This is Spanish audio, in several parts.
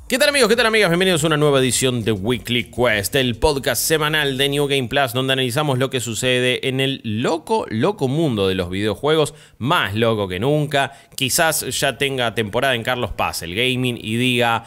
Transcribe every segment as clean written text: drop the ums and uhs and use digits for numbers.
¿Qué tal amigos? ¿Qué tal amigas? Bienvenidos a una nueva edición de Weekly Quest, el podcast semanal de New Game Plus, donde analizamos lo que sucede en el loco mundo de los videojuegos, más loco que nunca. Quizás ya tenga temporada en Carlos Paz, el gaming, y diga,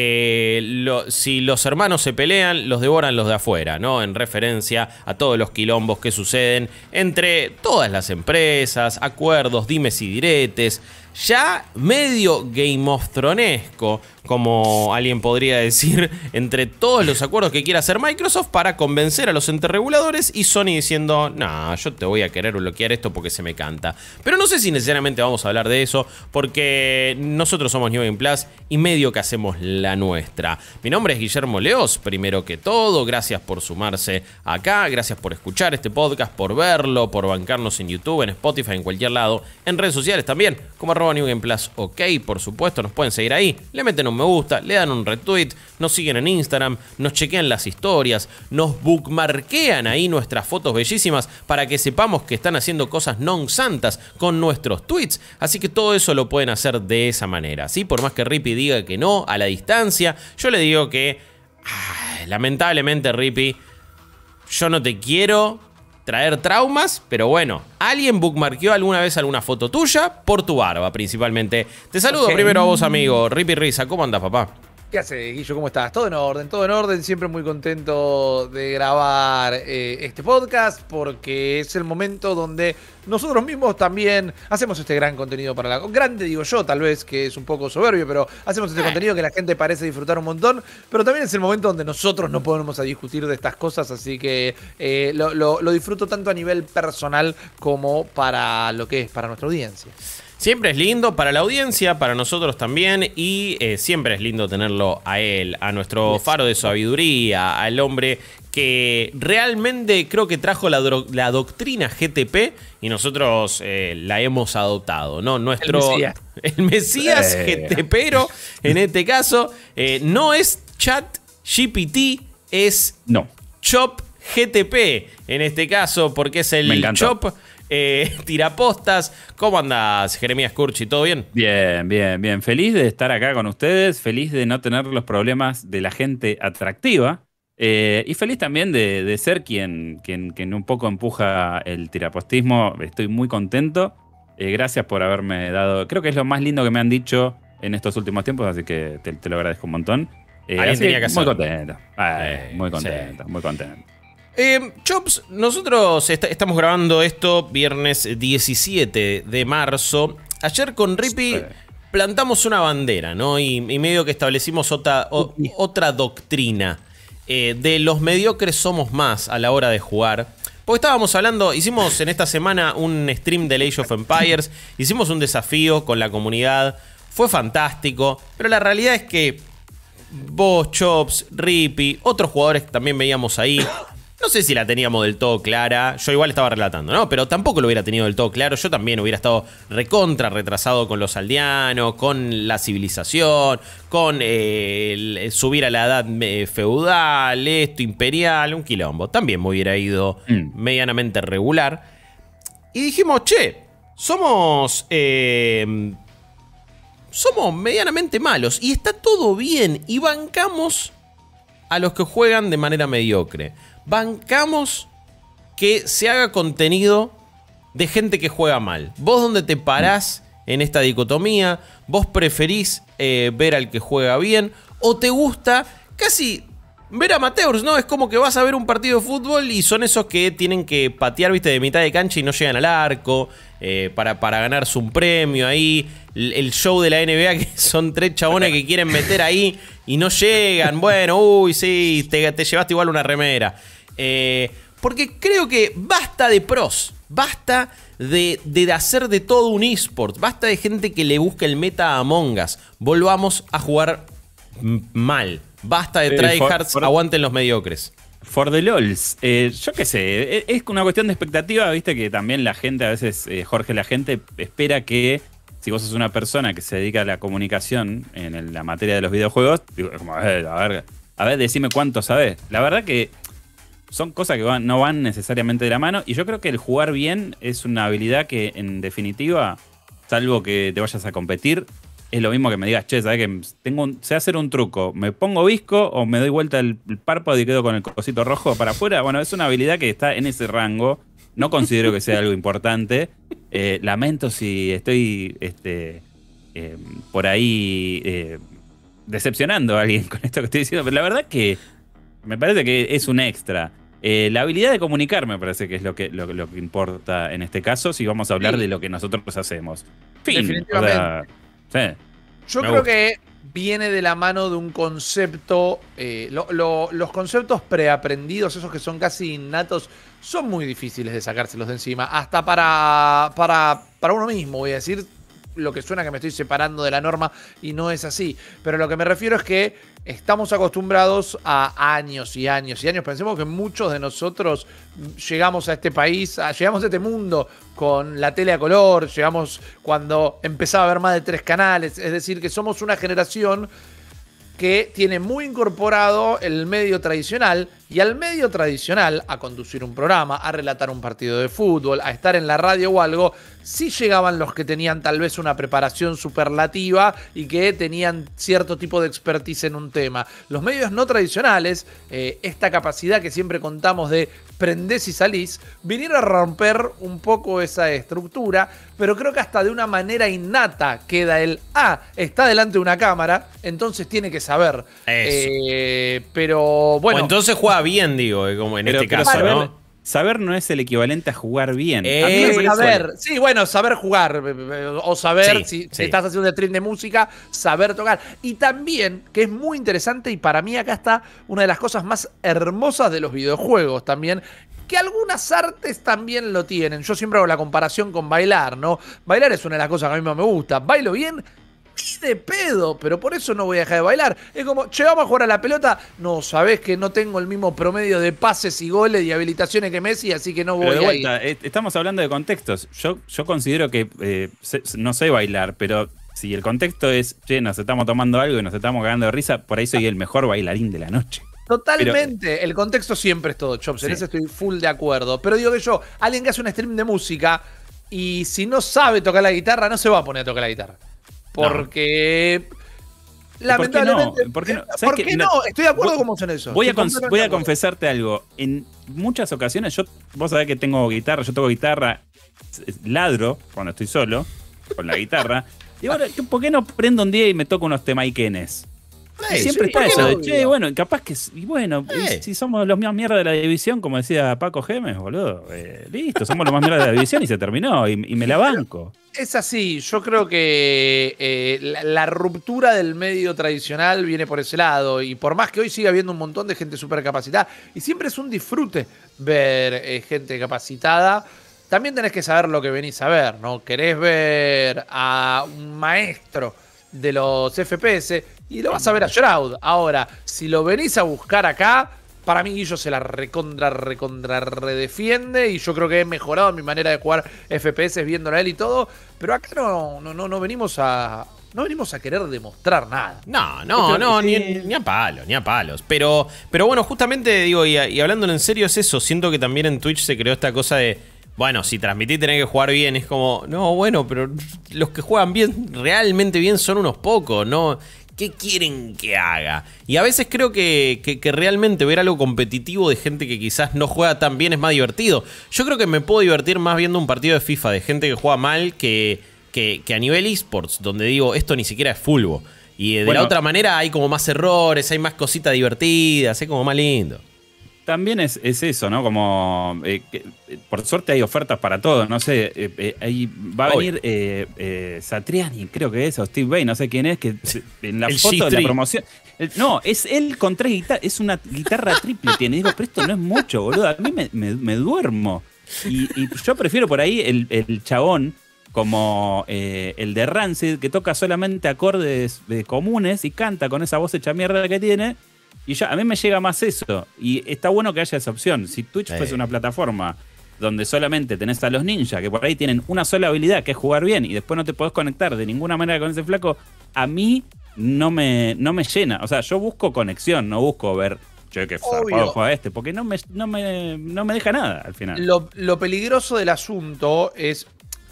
si los hermanos se pelean, los devoran los de afuera, ¿no? En referencia a todos los quilombos que suceden entre todas las empresas, acuerdos, dimes y diretes. Ya medio Game of Thronesco, como alguien podría decir, entre todos los acuerdos que quiere hacer Microsoft para convencer a los entes reguladores, y Sony diciendo, no, yo te voy a querer bloquear esto porque se me canta. Pero no sé si necesariamente vamos a hablar de eso, porque nosotros somos New Game Plus y medio que hacemos la nuestra. Mi nombre es Guillermo Leoz, primero que todo, gracias por sumarse acá, gracias por escuchar este podcast, por verlo, por bancarnos en YouTube, en Spotify, en cualquier lado, en redes sociales también, como @New Game Plus, ok, por supuesto, nos pueden seguir ahí, le meten un me gusta, le dan un retweet, nos siguen en Instagram, nos chequean las historias, nos bookmarkean ahí nuestras fotos bellísimas para que sepamos que están haciendo cosas non santas con nuestros tweets, así que todo eso lo pueden hacer de esa manera, ¿sí? Por más que Rippy diga que no, a la distancia, yo le digo que, lamentablemente Rippy, yo no te quiero traer traumas, pero bueno, alguien bookmarkeó alguna vez alguna foto tuya por tu barba, principalmente. Te saludo primero a vos, amigo. Rippy Risa, ¿cómo andás, papá? ¿Qué haces, Guillo? ¿Cómo estás? Todo en orden. Siempre muy contento de grabar este podcast porque es el momento donde nosotros mismos también hacemos este gran contenido para la... Grande digo yo, tal vez, que es un poco soberbio, pero hacemos este contenido que la gente parece disfrutar un montón, pero también es el momento donde nosotros no podemos a discutir de estas cosas, así que lo disfruto tanto a nivel personal como para lo que es para nuestra audiencia. Siempre es lindo para la audiencia, para nosotros también, y siempre es lindo tenerlo a él, a nuestro faro de sabiduría, al hombre que realmente creo que trajo la doctrina GTP y nosotros la hemos adoptado, ¿no? El Mesías GTPero, en este caso, no es ChatGPT, es Chop GTP, en este caso, porque es el Chop... tirapostas. ¿Cómo andás, Jeremías Curchi? ¿Todo bien? Bien. Feliz de estar acá con ustedes, feliz de no tener los problemas de la gente atractiva y feliz también de ser quien un poco empuja el tirapostismo. Estoy muy contento. Gracias por haberme dado... Creo que es lo más lindo que me han dicho en estos últimos tiempos, así que te lo agradezco un montón. Alguien tenía que hacerlo. Muy contento. Chops, nosotros estamos grabando esto viernes 17 de marzo. Ayer con Rippy plantamos una bandera, ¿no? Y medio que establecimos otra doctrina. De los mediocres somos más a la hora de jugar. Porque estábamos hablando, hicimos en esta semana un stream de Age of Empires, hicimos un desafío con la comunidad, fue fantástico, pero la realidad es que vos, Chops, Rippy, otros jugadores que también veíamos ahí, no sé si la teníamos del todo clara. Yo igual estaba relatando, ¿no? Pero tampoco lo hubiera tenido del todo claro. Yo también hubiera estado retrasado con los aldeanos, con la civilización, con subir a la edad feudal, imperial, un quilombo. También me hubiera ido medianamente regular. Y dijimos, somos medianamente malos. Y está todo bien. Y bancamos a los que juegan de manera mediocre. Bancamos que se haga contenido de gente que juega mal. ¿Vos dónde te parás en esta dicotomía? ¿Vos preferís ver al que juega bien? ¿O te gusta casi ver amateurs, no? Es como que vas a ver un partido de fútbol y son esos que tienen que patear, viste, de mitad de cancha y no llegan al arco para ganarse un premio ahí. El show de la NBA, que son 3 chabones que quieren meter ahí y no llegan. Bueno, sí, te llevaste igual una remera. Porque creo que basta de pros, basta de hacer de todo un eSport, basta de gente que le busca el meta a Among Us. Volvamos a jugar mal. Basta de tryhards, aguanten los mediocres. For the LOLs, yo qué sé, es una cuestión de expectativa, viste que también la gente, a veces, Jorge, la gente espera que si vos sos una persona que se dedica a la comunicación en la materia de los videojuegos, digo, como, a ver, decime cuánto sabés. La verdad que son cosas que no van necesariamente de la mano, y yo creo que el jugar bien es una habilidad que, en definitiva, salvo que te vayas a competir, es lo mismo que me digas, che, ¿sabes que sé hacer un truco? ¿Me pongo visco o me doy vuelta el párpado y quedo con el cosito rojo para afuera? Bueno, es una habilidad que está en ese rango. No considero que sea algo importante. Lamento si estoy por ahí decepcionando a alguien con esto que estoy diciendo, pero la verdad que me parece que es un extra. La habilidad de comunicar me parece que es lo que importa en este caso, si vamos a hablar de lo que nosotros hacemos. Fin. Definitivamente. O sea, sí. Yo creo que viene de la mano de un concepto, los conceptos preaprendidos, esos que son casi innatos, son muy difíciles de sacárselos de encima, hasta para uno mismo, voy a decir. Lo que suena que me estoy separando de la norma y no es así. Pero lo que me refiero es que estamos acostumbrados a años y años y años. Pensemos que muchos de nosotros llegamos a este país, llegamos a este mundo con la tele a color, llegamos cuando empezaba a haber más de 3 canales. Es decir, que somos una generación que tiene muy incorporado el medio tradicional, y al medio tradicional, a conducir un programa, a relatar un partido de fútbol, a estar en la radio o algo, sí llegaban los que tenían tal vez una preparación superlativa y que tenían cierto tipo de expertise en un tema. Los medios no tradicionales, esta capacidad que siempre contamos de prendés y salís, vinieron a romper un poco esa estructura, pero creo que hasta de una manera innata queda está delante de una cámara, entonces tiene que saber. Pero bueno. O entonces juega bien, digo, como en este caso, ¿no? Saber no es el equivalente a jugar bien. Saber, sí, bueno, saber jugar o saber si estás haciendo un stream de música, saber tocar. Y también, que es muy interesante, y para mí acá está una de las cosas más hermosas de los videojuegos también, que algunas artes también lo tienen. Yo siempre hago la comparación con bailar, ¿no? Bailar es una de las cosas que a mí más me gusta. Bailo bien y de pedo, pero por eso no voy a dejar de bailar. Es como, che, vamos a jugar a la pelota. No, sabés que no tengo el mismo promedio de pases y goles y habilitaciones que Messi, así que no voy a ir. Estamos hablando de contextos. Yo considero que no sé bailar, pero si el contexto es, che, nos estamos tomando algo y nos estamos cagando de risa, por ahí soy el mejor bailarín de la noche. Totalmente, el contexto siempre es todo, Chops, en eso estoy full de acuerdo. Pero digo que alguien que hace un stream de música y si no sabe tocar la guitarra, no se va a poner a tocar la guitarra. Porque lamentablemente. ¿Por qué no? ¿Por qué no? Estoy de acuerdo con vos en eso. Voy a confesarte algo. En muchas ocasiones, vos sabés que tengo guitarra, yo toco guitarra, ladro cuando estoy solo, con la guitarra. Y ahora, ¿por qué no prendo un día y me toco unos temaiquenes? Siempre está eso de, che, bueno, capaz que, y bueno, si somos los más mierda de la división, como decía Paco Gemes, boludo, listo, somos los más mierda de la división y se terminó, y me la banco. Es así, yo creo que la ruptura del medio tradicional viene por ese lado, y por más que hoy siga habiendo un montón de gente súper capacitada, y siempre es un disfrute ver gente capacitada, también tenés que saber lo que venís a ver, ¿no? Querés ver a un maestro de los FPS y lo vas a ver a Shroud. Ahora, si lo venís a buscar acá, para mí Guillo se la redefiende, y yo creo que he mejorado mi manera de jugar FPS viéndolo a él y todo, pero acá no venimos a querer demostrar nada. No, ni a palos. Pero bueno, justamente digo, y hablándolo en serio, es eso. Siento que también en Twitch se creó esta cosa de, bueno, si transmitís tenés que jugar bien. Es como, no, bueno, pero los que juegan bien, realmente bien, son unos pocos, ¿no? ¿Qué quieren que haga? Y a veces creo que realmente ver algo competitivo de gente que quizás no juega tan bien es más divertido. Yo creo que me puedo divertir más viendo un partido de FIFA de gente que juega mal que a nivel esports, donde digo, esto ni siquiera es fútbol. Y de la otra manera hay como más errores, hay más cositas divertidas, es como más lindo. También es eso, ¿no? Como, por suerte hay ofertas para todo, no sé, ahí va a venir Satriani, creo que es, o Steve Vai, no sé quién es, que en la foto de la promoción... No, es él con 3 guitarras, es una guitarra triple tiene, digo, pero esto no es mucho, boludo, a mí me duermo. Y yo prefiero por ahí el chabón, como el de Rancid, que toca solamente acordes comunes y canta con esa voz hecha mierda que tiene. Y ya, a mí me llega más eso. Y está bueno que haya esa opción. Si Twitch fuese una plataforma donde solamente tenés a los ninjas, que por ahí tienen una sola habilidad, que es jugar bien, y después no te podés conectar de ninguna manera con ese flaco, a mí no me llena. O sea, yo busco conexión, no busco ver, che, que zarpado juega este, porque no me deja nada al final. Lo peligroso del asunto es,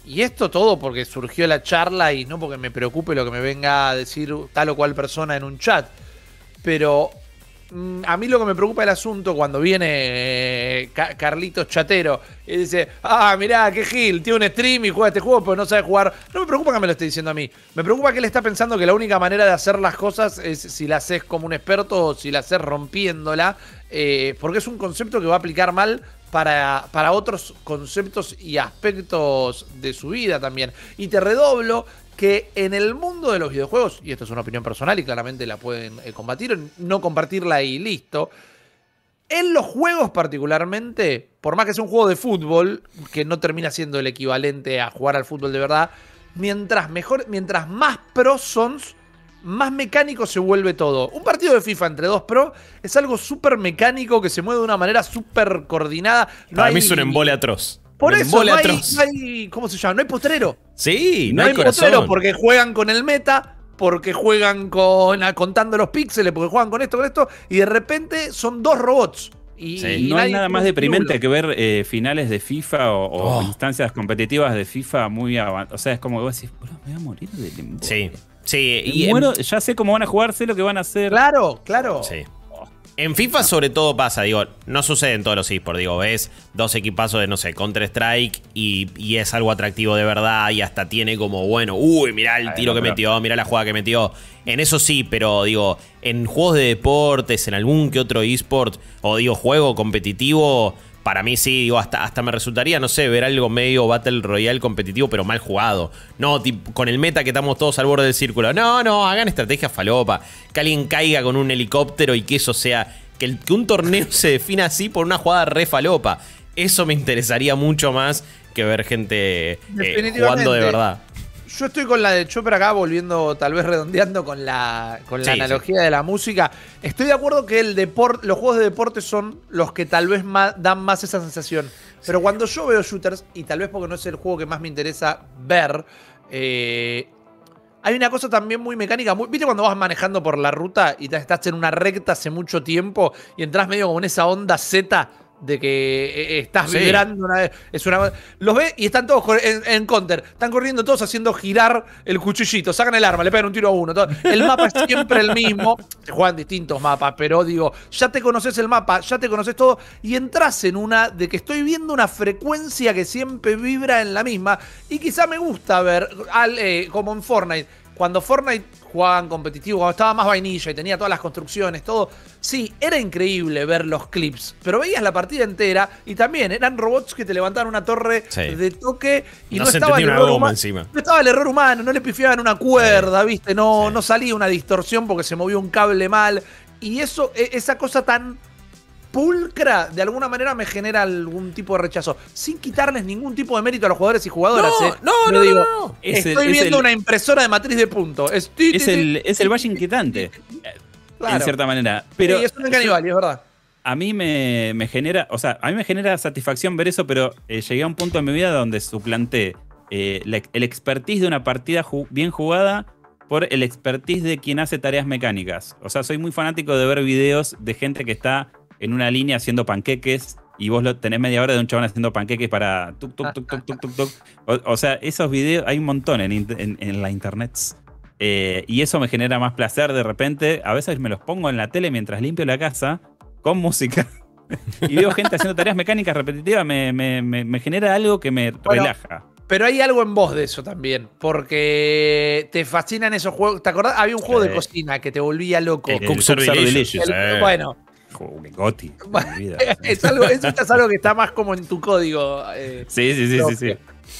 Y esto todo porque surgió la charla y no porque me preocupe lo que me venga a decir tal o cual persona en un chat. Pero a mí lo que me preocupa el asunto cuando viene Carlitos Chatero y dice, mirá, qué gil, tiene un stream y juega este juego pero no sabe jugar. No me preocupa que me lo esté diciendo a mí. Me preocupa que él está pensando que la única manera de hacer las cosas es si la haces como un experto o si la haces rompiéndola. Porque es un concepto que va a aplicar mal para otros conceptos y aspectos de su vida también. Y te redoblo que en el mundo de los videojuegos, y esto es una opinión personal y claramente la pueden combatir, no compartirla y listo, en los juegos particularmente, por más que sea un juego de fútbol, que no termina siendo el equivalente a jugar al fútbol de verdad, mientras más pros son, más mecánico se vuelve todo. Un partido de FIFA entre dos pros es algo súper mecánico que se mueve de una manera súper coordinada. Para mí es un embole atroz. Por eso no hay, ¿cómo se llama? No hay postrero. Sí, no hay postrero porque juegan con el meta, porque juegan contando los píxeles, porque juegan con esto, y de repente son dos robots. Y no hay nada más deprimente que ver finales de FIFA o instancias competitivas de FIFA muy avanzadas. O sea, es como que vos decís, bro, me voy a morir del embole. Sí. Sí, ya sé cómo van a jugar, sé lo que van a hacer. Claro. Sí. En FIFA sobre todo pasa, digo, no sucede en todos los esports, digo, ves dos equipazos de, no sé, Counter-Strike y es algo atractivo de verdad y hasta tiene como, bueno, mirá el tiro que metió, mirá la jugada que metió. En eso sí, pero digo, en juegos de deportes, en algún que otro esport o digo, juego competitivo, para mí sí, digo, hasta me resultaría, no sé, ver algo medio Battle Royale competitivo, pero mal jugado. No, con el meta que estamos todos al borde del círculo. No, hagan estrategia falopa. Que alguien caiga con un helicóptero y que eso sea... Que un torneo se defina así por una jugada re falopa. Eso me interesaría mucho más que ver gente jugando de verdad. Yo estoy con la de Chopper acá, volviendo, tal vez redondeando con la analogía de la música. Estoy de acuerdo que los juegos de deporte son los que tal vez dan más esa sensación. Pero cuando yo veo shooters, y tal vez porque no es el juego que más me interesa ver, hay una cosa también muy mecánica. ¿Viste cuando vas manejando por la ruta y estás en una recta hace mucho tiempo y entras medio como en esa onda Z? De que estás vibrando una vez. Los ves y están todos en counter. Están corriendo todos haciendo girar el cuchillito. Sacan el arma, le pegan un tiro a uno. El mapa es siempre el mismo. Se juegan distintos mapas, pero digo, ya te conoces el mapa, ya te conoces todo. Y entras en una de que estoy viendo una frecuencia que siempre vibra en la misma. Y quizá me gusta ver, como en Fortnite. Cuando Fortnite jugaban competitivo, cuando estaba más vainilla y tenía todas las construcciones, todo, sí, era increíble ver los clips, pero veías la partida entera y también eran robots que te levantaban una torre de toque y no estaba el error humano. No estaba el error humano, no le pifiaban una cuerda, ¿viste? No salía una distorsión porque se movió un cable mal. Y esa cosa tan pulcra, de alguna manera me genera algún tipo de rechazo. Sin quitarles ningún tipo de mérito a los jugadores y jugadoras. No. Estoy viendo una impresora de matriz de puntos. Es el valle inquietante, claro, en cierta manera. Pero sí, es un caníbal, es verdad. A mí me genera, a mí me genera satisfacción ver eso, pero llegué a un punto en mi vida donde suplanté el expertise de una partida bien jugada por el expertise de quien hace tareas mecánicas. O sea, soy muy fanático de ver videos de gente que está en una línea haciendo panqueques y vos tenés media hora de un chabón haciendo panqueques para tuk, tuk, tuk, tuk, tuk, tuk, tuk. O sea, esos videos hay un montón en la internet. Y eso me genera más placer de repente. A veces me los pongo en la tele mientras limpio la casa con música. Y veo gente haciendo tareas mecánicas repetitivas. Me genera algo que me relaja. Pero hay algo en vos de eso también, porque te fascinan esos juegos. ¿Te acordás? Había un juego de cocina que te volvía loco. Cooks Are Delicious. Bueno. Goti. Eso es algo que está más como en tu código. Sí,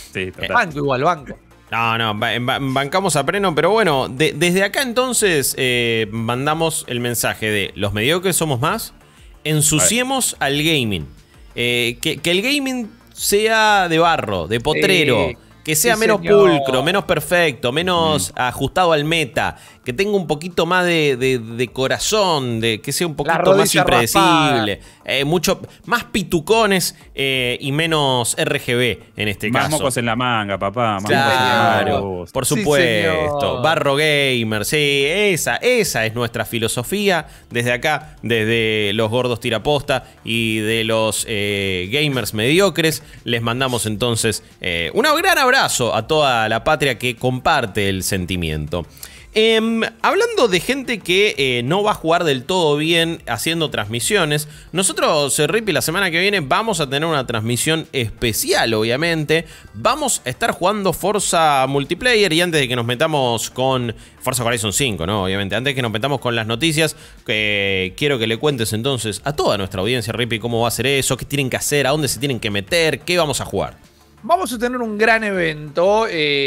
total. Banco. No, bancamos a pleno, pero bueno, desde acá entonces mandamos el mensaje de los mediocres somos más, ensuciemos al gaming. Que el gaming sea de barro, de potrero, que sea menos pulcro, menos perfecto, menos ajustado al meta, que tenga un poquito más de corazón, de que sea un La poquito más rodilla impredecible, mucho más pitucones y menos RGB en este Más caso. mocos en la manga, papá. Más Claro, mocos en por Sí, supuesto. señor. Barro Gamer, sí, esa es nuestra filosofía desde acá, desde los gordos tiraposta y de los gamers mediocres. Les mandamos entonces un gran abrazo a toda la patria que comparte el sentimiento. Hablando de gente que no va a jugar del todo bien haciendo transmisiones, nosotros, Rippy, la semana que viene vamos a tener una transmisión especial, obviamente. Vamos a estar jugando Forza Multiplayer y antes de que nos metamos con Forza Horizon 5, ¿no? Obviamente, antes de que nos metamos con las noticias, quiero que le cuentes entonces a toda nuestra audiencia, Rippy, cómo va a ser eso, qué tienen que hacer, a dónde se tienen que meter, qué vamos a jugar. Vamos a tener un gran evento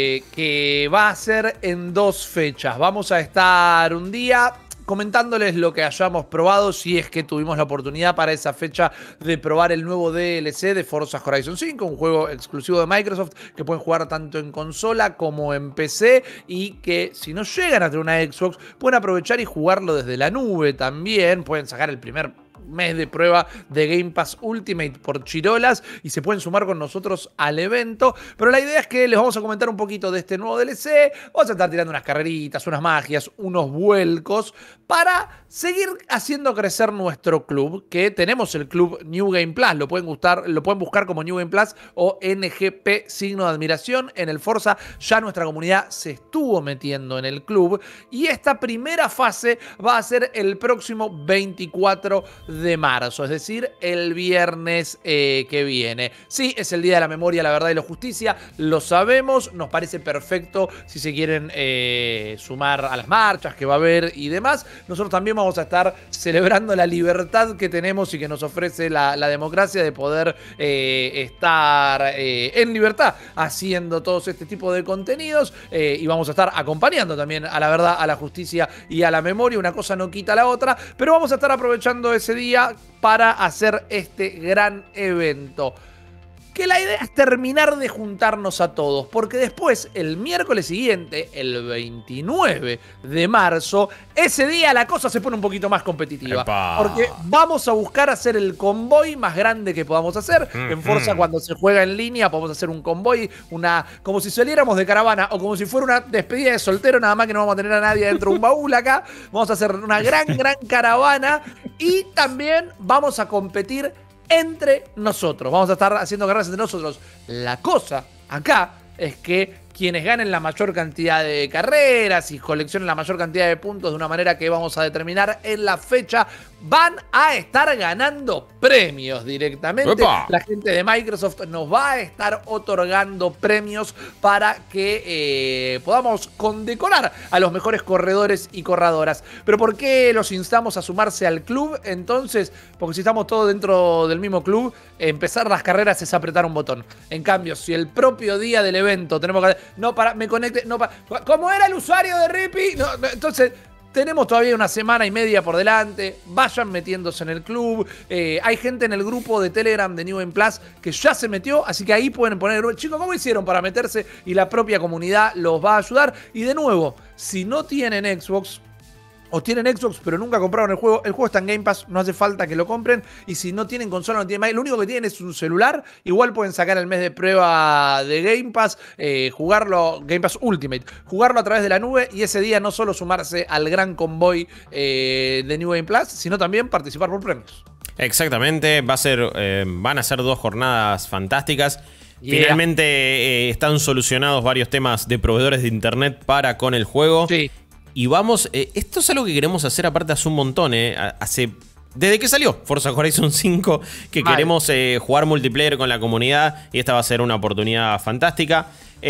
que va a ser en 2 fechas. Vamos a estar un día comentándoles lo que hayamos probado, si es que tuvimos la oportunidad para esa fecha de probar el nuevo DLC de Forza Horizon 5, un juego exclusivo de Microsoft que pueden jugar tanto en consola como en PC y que si no llegan a tener una Xbox pueden aprovechar y jugarlo desde la nube también. Pueden sacar el primer mes de prueba de Game Pass Ultimate por chirolas y se pueden sumar con nosotros al evento. Pero la idea es que les vamos a comentar un poquito de este nuevo DLC. Vamos a estar tirando unas carreritas, unas magias, unos vuelcos para seguir haciendo crecer nuestro club, que tenemos el club New Game Plus. Lo pueden buscar como New Game Plus o NGP signo de admiración. En el Forza ya nuestra comunidad se estuvo metiendo en el club y esta primera fase va a ser el próximo 24 de marzo, es decir, el viernes que viene. Sí, es el Día de la Memoria, la Verdad y la Justicia, lo sabemos, nos parece perfecto si se quieren sumar a las marchas que va a haber y demás. Nosotros también vamos a estar celebrando la libertad que tenemos y que nos ofrece la democracia de poder estar en libertad haciendo todos este tipo de contenidos y vamos a estar acompañando también a la verdad, a la justicia y a la memoria. Una cosa no quita la otra, pero vamos a estar aprovechando ese día para hacer este gran evento. Que la idea es terminar de juntarnos a todos, porque después, el miércoles siguiente, el 29 de marzo, ese día la cosa se pone un poquito más competitiva. ¡Epa! Porque vamos a buscar hacer el convoy más grande que podamos hacer. En Forza, cuando se juega en línea, podemos hacer un convoy, como si saliéramos de caravana o como si fuera una despedida de soltero, nada más que no vamos a tener a nadie dentro de un baúl acá. Vamos a hacer una gran caravana y también vamos a competir entre nosotros. Vamos a estar haciendo carreras entre nosotros. La cosa acá es que quienes ganen la mayor cantidad de carreras y coleccionen la mayor cantidad de puntos de una manera que vamos a determinar en la fecha, van a estar ganando premios directamente. ¡Epa! La gente de Microsoft nos va a estar otorgando premios para que podamos condecorar a los mejores corredores y corredoras. Pero ¿por qué los instamos a sumarse al club? Entonces, porque si estamos todos dentro del mismo club, empezar las carreras es apretar un botón. En cambio, si el propio día del evento tenemos que... me conecte, ¿cómo era el usuario de Rippy? Entonces... Tenemos todavía una semana y media por delante. Vayan metiéndose en el club. Hay gente en el grupo de Telegram de New Game Plus que ya se metió. Así que ahí pueden poner... Chicos, ¿cómo hicieron para meterse? Y la propia comunidad los va a ayudar. Y de nuevo, si no tienen Xbox... o tienen Xbox pero nunca compraron el juego está en Game Pass, no hace falta que lo compren. Y si no tienen consola, no tienen más, lo único que tienen es un celular, igual pueden sacar el mes de prueba de Game Pass, jugarlo, Game Pass Ultimate, jugarlo a través de la nube y ese día no solo sumarse al gran convoy de New Game Plus, sino también participar por premios. Exactamente, van a ser 2 jornadas fantásticas. Yeah. Finalmente están solucionados varios temas de proveedores de internet para con el juego. Sí. Y vamos, esto es algo que queremos hacer aparte hace un montón, desde que salió Forza Horizon 5, que queremos jugar multiplayer con la comunidad y esta va a ser una oportunidad fantástica.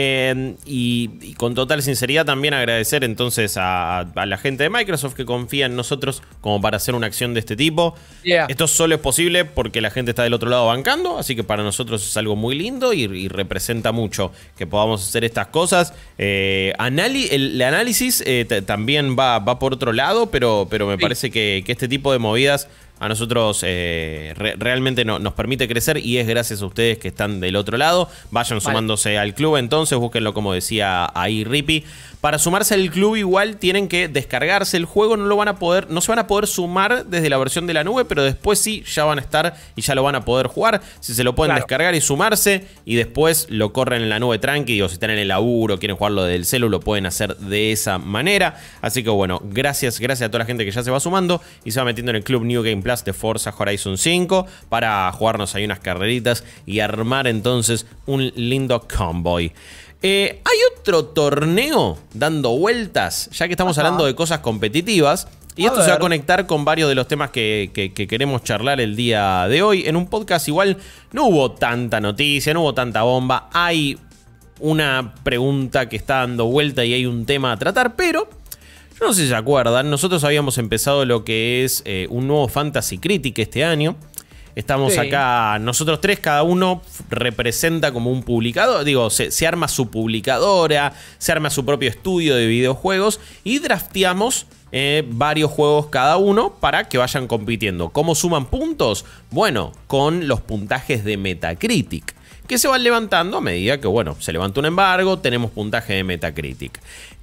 Y con total sinceridad también agradecer entonces a la gente de Microsoft que confía en nosotros como para hacer una acción de este tipo. Yeah. Esto solo es posible porque la gente está del otro lado bancando, así que para nosotros es algo muy lindo y representa mucho que podamos hacer estas cosas. El análisis también va por otro lado, pero me parece que este tipo de movidas a nosotros realmente nos permite crecer y es gracias a ustedes que están del otro lado. Vayan sumándose al club entonces, búsquenlo como decía ahí Rippy. Para sumarse al club igual tienen que descargarse el juego, no se van a poder sumar desde la versión de la nube, pero después sí, ya van a estar y ya lo van a poder jugar. Si se lo pueden descargar y sumarse y después lo corren en la nube tranqui, o si están en el laburo, quieren jugarlo desde el celu, lo pueden hacer de esa manera. Así que bueno, gracias a toda la gente que ya se va sumando y se va metiendo en el club New Game Plus de Forza Horizon 5 para jugarnos ahí unas carreritas y armar entonces un lindo convoy. Hay otro torneo dando vueltas, ya que estamos hablando de cosas competitivas. Y esto se va a conectar con varios de los temas que queremos charlar el día de hoy. En un podcast igual no hubo tanta noticia, no hubo tanta bomba. Hay una pregunta que está dando vuelta y hay un tema a tratar, pero yo no sé si se acuerdan, nosotros habíamos empezado lo que es un nuevo Fantasy Critic este año. Estamos acá, nosotros tres, cada uno representa como un publicador. Digo, se arma su publicadora, se arma su propio estudio de videojuegos y drafteamos varios juegos cada uno para que vayan compitiendo. ¿Cómo suman puntos? Bueno, con los puntajes de Metacritic, que se van levantando a medida que, bueno, se levanta un embargo, tenemos puntaje de Metacritic.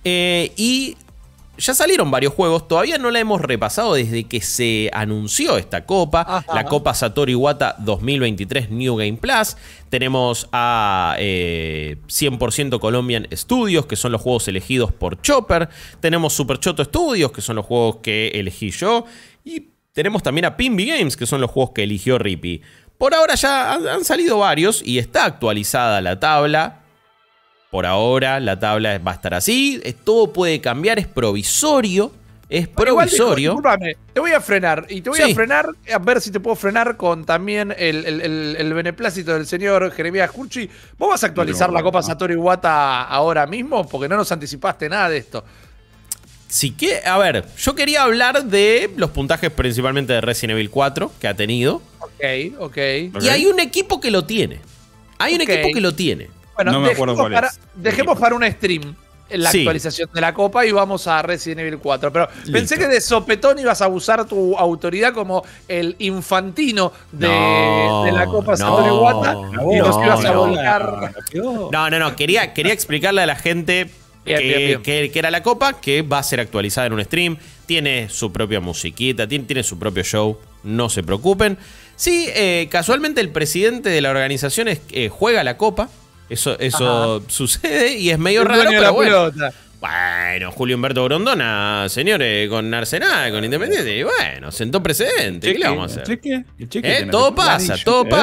Y ya salieron varios juegos, todavía no la hemos repasado desde que se anunció esta copa, la Copa Satoru Iwata 2023 New Game Plus. Tenemos a 100% Colombian Studios, que son los juegos elegidos por Chopper. Tenemos Super Choto Studios, que son los juegos que elegí yo. Y tenemos también a Pinby Games, que son los juegos que eligió Rippy. Por ahora ya han salido varios y está actualizada la tabla. Por ahora la tabla va a estar así. Todo puede cambiar, es provisorio. Es provisorio. Discúlpame, te voy a frenar. Y te voy a frenar, a ver si te puedo frenar con también el beneplácito del señor Jeremías Curchi. ¿Vos vas a actualizar la Copa Satoru Iwata ahora mismo? Porque no nos anticipaste nada de esto. Sí que, a ver, yo quería hablar de los puntajes principalmente de Resident Evil 4 que ha tenido. Ok. Y hay un equipo que lo tiene. Hay un equipo que lo tiene. Bueno, no me acuerdo cuál es. Dejemos para un stream la actualización de la Copa y vamos a Resident Evil 4. Pero pensé que de sopetón ibas a usar tu autoridad como el infantino de la Copa Satoru Iwata y nos ibas a volcar. No. Quería explicarle a la gente que era la Copa, que va a ser actualizada en un stream. Tiene su propia musiquita, tiene su propio show. No se preocupen. Sí, casualmente el presidente de la organización juega la Copa. Eso sucede y es medio raro, pero bueno. Bueno, Julio Humberto Grondona, señores, con Arsenal, con Independiente, y bueno, sentó precedente. ¿Qué le vamos a hacer? Todo pasa.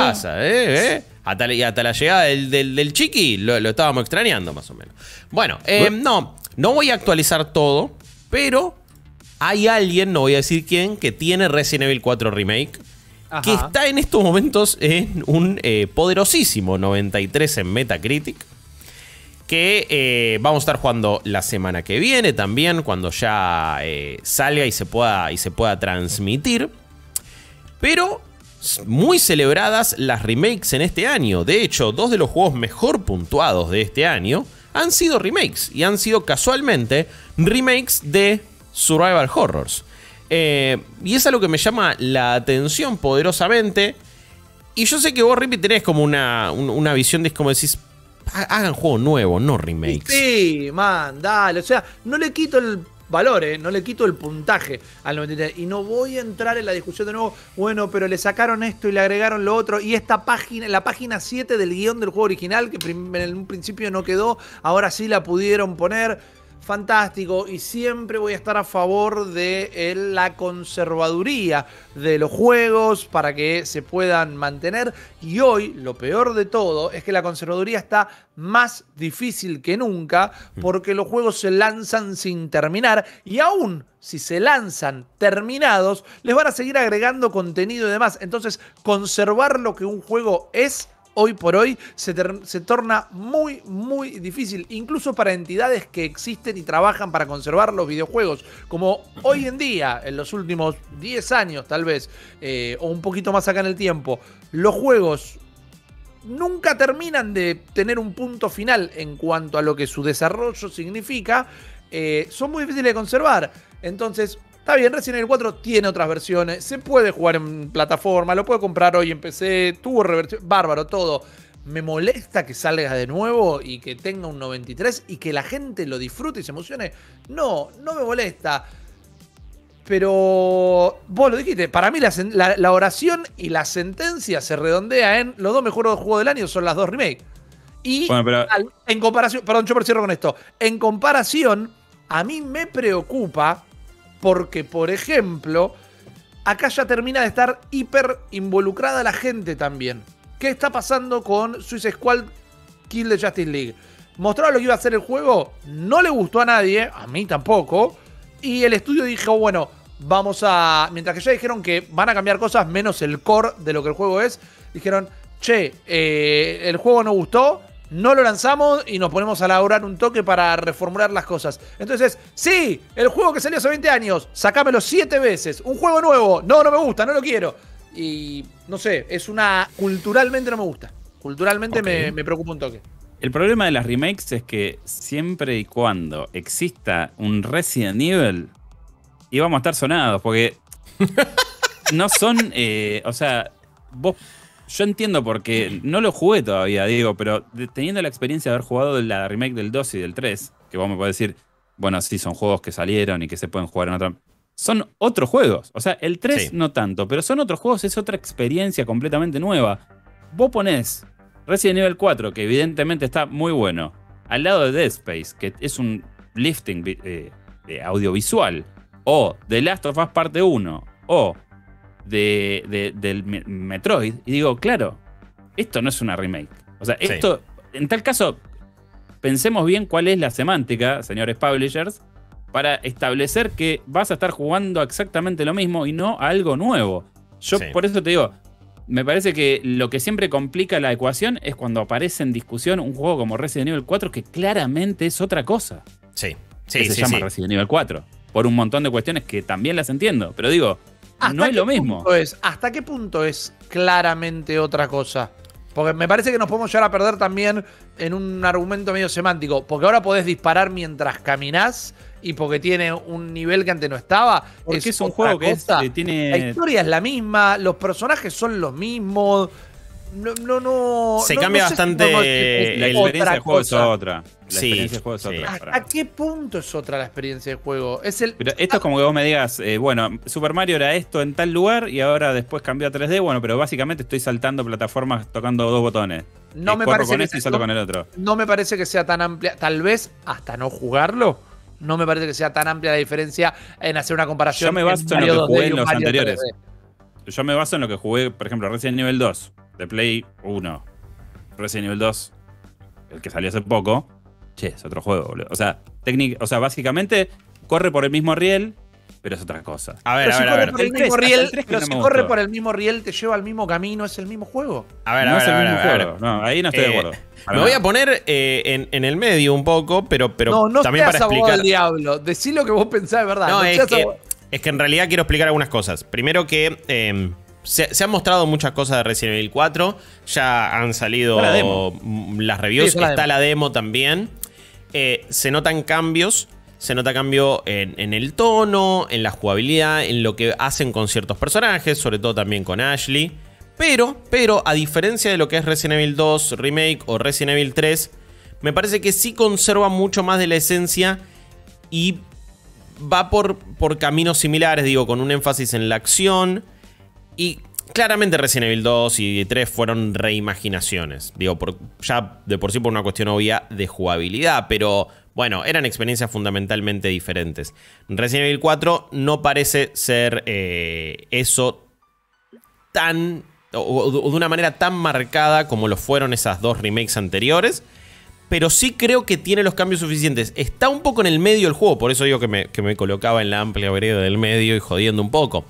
Hasta la llegada del Chiqui lo estábamos extrañando, más o menos. Bueno, no voy a actualizar todo, pero hay alguien, no voy a decir quién, que tiene Resident Evil 4 Remake. Que está en estos momentos en un poderosísimo 93 en Metacritic. Que vamos a estar jugando la semana que viene también, cuando ya salga y se pueda transmitir. Pero muy celebradas las remakes en este año. De hecho, dos de los juegos mejor puntuados de este año han sido remakes. Y han sido casualmente remakes de Survival Horrors. Y es algo que me llama la atención poderosamente. Y yo sé que vos, Rippy, tenés como una visión de como decís, hagan juego nuevo, no remakes. Sí, man, dale. O sea, no le quito el valor, no le quito el puntaje al 93. Y no voy a entrar en la discusión de nuevo. Bueno, pero le sacaron esto y le agregaron lo otro. Y esta página, la página 7 del guión del juego original, que en un principio no quedó, ahora sí la pudieron poner. Fantástico, y siempre voy a estar a favor de la conservaduría de los juegos para que se puedan mantener. Y hoy lo peor de todo es que la conservaduría está más difícil que nunca porque los juegos se lanzan sin terminar, y aún si se lanzan terminados les van a seguir agregando contenido y demás. Entonces conservar lo que un juego es hoy por hoy se torna muy, muy difícil, incluso para entidades que existen y trabajan para conservar los videojuegos, como hoy en día, en los últimos 10 años tal vez, o un poquito más acá en el tiempo, los juegos nunca terminan de tener un punto final en cuanto a lo que su desarrollo significa. Son muy difíciles de conservar. Entonces, está bien, Resident Evil 4 tiene otras versiones, se puede jugar en plataforma, lo puedo comprar hoy en PC, tuvo reversión, bárbaro, todo. me molesta que salga de nuevo y que tenga un 93 y que la gente lo disfrute y se emocione. No, no me molesta. Pero vos lo dijiste, para mí la oración y la sentencia se redondea en los 2 mejores juegos del año son las 2 remakes. Y bueno, pero... en comparación, perdón, yo cierro con esto. En comparación, a mí me preocupa porque, por ejemplo, acá ya termina de estar hiper involucrada la gente también. ¿Qué está pasando con Suicide Squad Kill the Justice League? Mostraron lo que iba a hacer el juego, no le gustó a nadie, a mí tampoco. Y el estudio dijo, bueno, vamos a... Mientras que ya dijeron que van a cambiar cosas menos el core de lo que el juego es, dijeron, che, el juego no gustó, no lo lanzamos y nos ponemos a laburar un toque para reformular las cosas. Entonces, sí, el juego que salió hace 20 años, sacámelo 7 veces. Un juego nuevo, no me gusta, no lo quiero. Y no sé, culturalmente no me gusta. Culturalmente me preocupa un toque. El problema de las remakes es que siempre y cuando exista un Resident Evil, íbamos a estar sonados, porque no son, o sea, yo entiendo porque no lo jugué todavía, digo, pero teniendo la experiencia de haber jugado la remake del 2 y del 3, que vos me podés decir, bueno, sí, son juegos que salieron y que se pueden jugar en otra... Son otros juegos. O sea, el 3 no tanto, pero son otros juegos, es otra experiencia completamente nueva. Vos ponés Resident Evil 4, que evidentemente está muy bueno, al lado de Dead Space, que es un lifting audiovisual, o The Last of Us Parte 1, o del Metroid, y digo, claro, esto no es una remake. O sea, esto, en tal caso, pensemos bien cuál es la semántica, señores publishers, para establecer que vas a estar jugando exactamente lo mismo y no algo nuevo. Yo por eso te digo, me parece que lo que siempre complica la ecuación es cuando aparece en discusión un juego como Resident Evil 4 que claramente es otra cosa. Se llama Resident Evil 4. Por un montón de cuestiones que también las entiendo. Pero digo, no es lo mismo. ¿Hasta qué punto es claramente otra cosa? Porque me parece que nos podemos llegar a perder también en un argumento medio semántico. Porque ahora podés disparar mientras caminás y porque tiene un nivel que antes no estaba. Porque es un juego que tiene... La historia es la misma, los personajes son los mismos. Se cambia bastante. La experiencia de juego es otra. ¿A qué punto es otra la experiencia de juego? Pero esto es como que vos me digas, bueno, Super Mario era esto en tal lugar y ahora después cambió a 3D. Bueno, pero básicamente estoy saltando plataformas tocando 2 botones. No me parece con esto y salto con el otro. No me parece que sea tan amplia. Tal vez hasta no jugarlo. No me parece que sea tan amplia la diferencia en hacer una comparación. Yo me baso en lo que jugué en los anteriores. Yo me baso en lo que jugué, por ejemplo, Resident Evil 2 de Play 1. Resident Evil 2, el que salió hace poco. Che, es otro juego, boludo. O sea, básicamente corre por el mismo riel, pero es otra cosa. A ver. Pero si corre por el mismo riel, te lleva al mismo camino, es el mismo juego. No es el mismo juego. No, ahí no estoy de acuerdo. Me voy a poner en el medio un poco, pero no también para explicar. Al diablo. Decí lo que vos pensás de verdad. No, es que en realidad quiero explicar algunas cosas. Primero que se han mostrado muchas cosas de Resident Evil 4. Ya han salido las reviews. Está la demo también. Se notan cambios. Se nota cambio en el tono, en la jugabilidad, en lo que hacen con ciertos personajes, sobre todo también con Ashley. Pero, a diferencia de lo que es Resident Evil 2 Remake o Resident Evil 3, me parece que sí conserva mucho más de la esencia y va por caminos similares, digo, con un énfasis en la acción. Y claramente Resident Evil 2 y 3 fueron reimaginaciones. Digo, ya de por sí por una cuestión obvia de jugabilidad, pero bueno, eran experiencias fundamentalmente diferentes. Resident Evil 4 no parece ser eso tan... o de una manera tan marcada como lo fueron esas 2 remakes anteriores. Pero sí creo que tiene los cambios suficientes. Está un poco en el medio del juego. Por eso digo que me colocaba en la amplia vereda del medio y jodiendo un poco.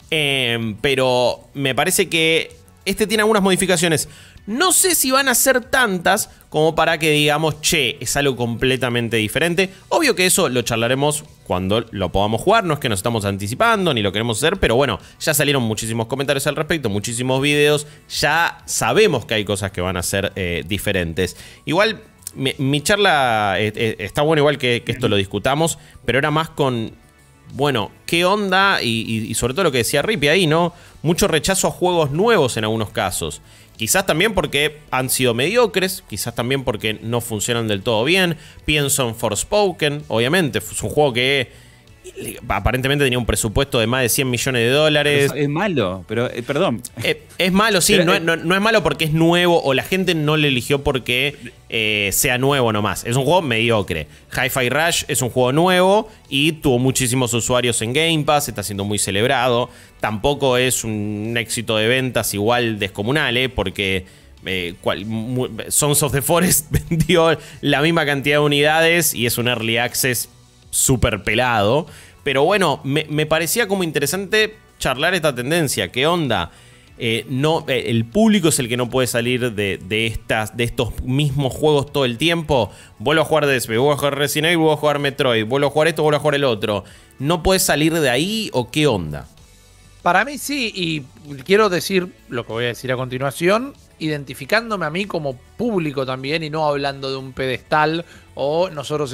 Pero me parece que este tiene algunas modificaciones. No sé si van a ser tantas como para que digamos, che, es algo completamente diferente. Obvio que eso lo charlaremos cuando lo podamos jugar. No es que nos estamos anticipando ni lo queremos hacer, pero bueno, ya salieron muchísimos comentarios al respecto, muchísimos videos. Ya sabemos que hay cosas que van a ser diferentes. Igual, mi charla está bueno igual que esto lo discutamos, pero era más con bueno, ¿qué onda? Y sobre todo lo que decía Rippy ahí, ¿no? Mucho rechazo a juegos nuevos en algunos casos. Quizás también porque han sido mediocres, quizás también porque no funcionan del todo bien. Pienso en Forspoken, obviamente, es un juego que aparentemente tenía un presupuesto de más de $100 millones. Es malo, pero perdón. Es malo, sí, Pero, no es malo porque es nuevo o la gente no le eligió porque sea nuevo nomás. Es un juego mediocre. Hi-Fi Rush es un juego nuevo y tuvo muchísimos usuarios en Game Pass, está siendo muy celebrado. Tampoco es un éxito de ventas igual descomunal, porque Sons of the Forest vendió la misma cantidad de unidades y es un early access súper pelado. Pero bueno, me parecía como interesante charlar esta tendencia. ¿Qué onda? El público es el que no puede salir de estos mismos juegos todo el tiempo. Vuelvo a jugar DSP, vuelvo a jugar Resident Evil, vuelvo a jugar Metroid, vuelvo a jugar esto, vuelvo a jugar el otro. ¿No puedes salir de ahí o qué onda? Para mí sí, y quiero decir lo que voy a decir a continuación, identificándome a mí como público también y no hablando de un pedestal o nosotros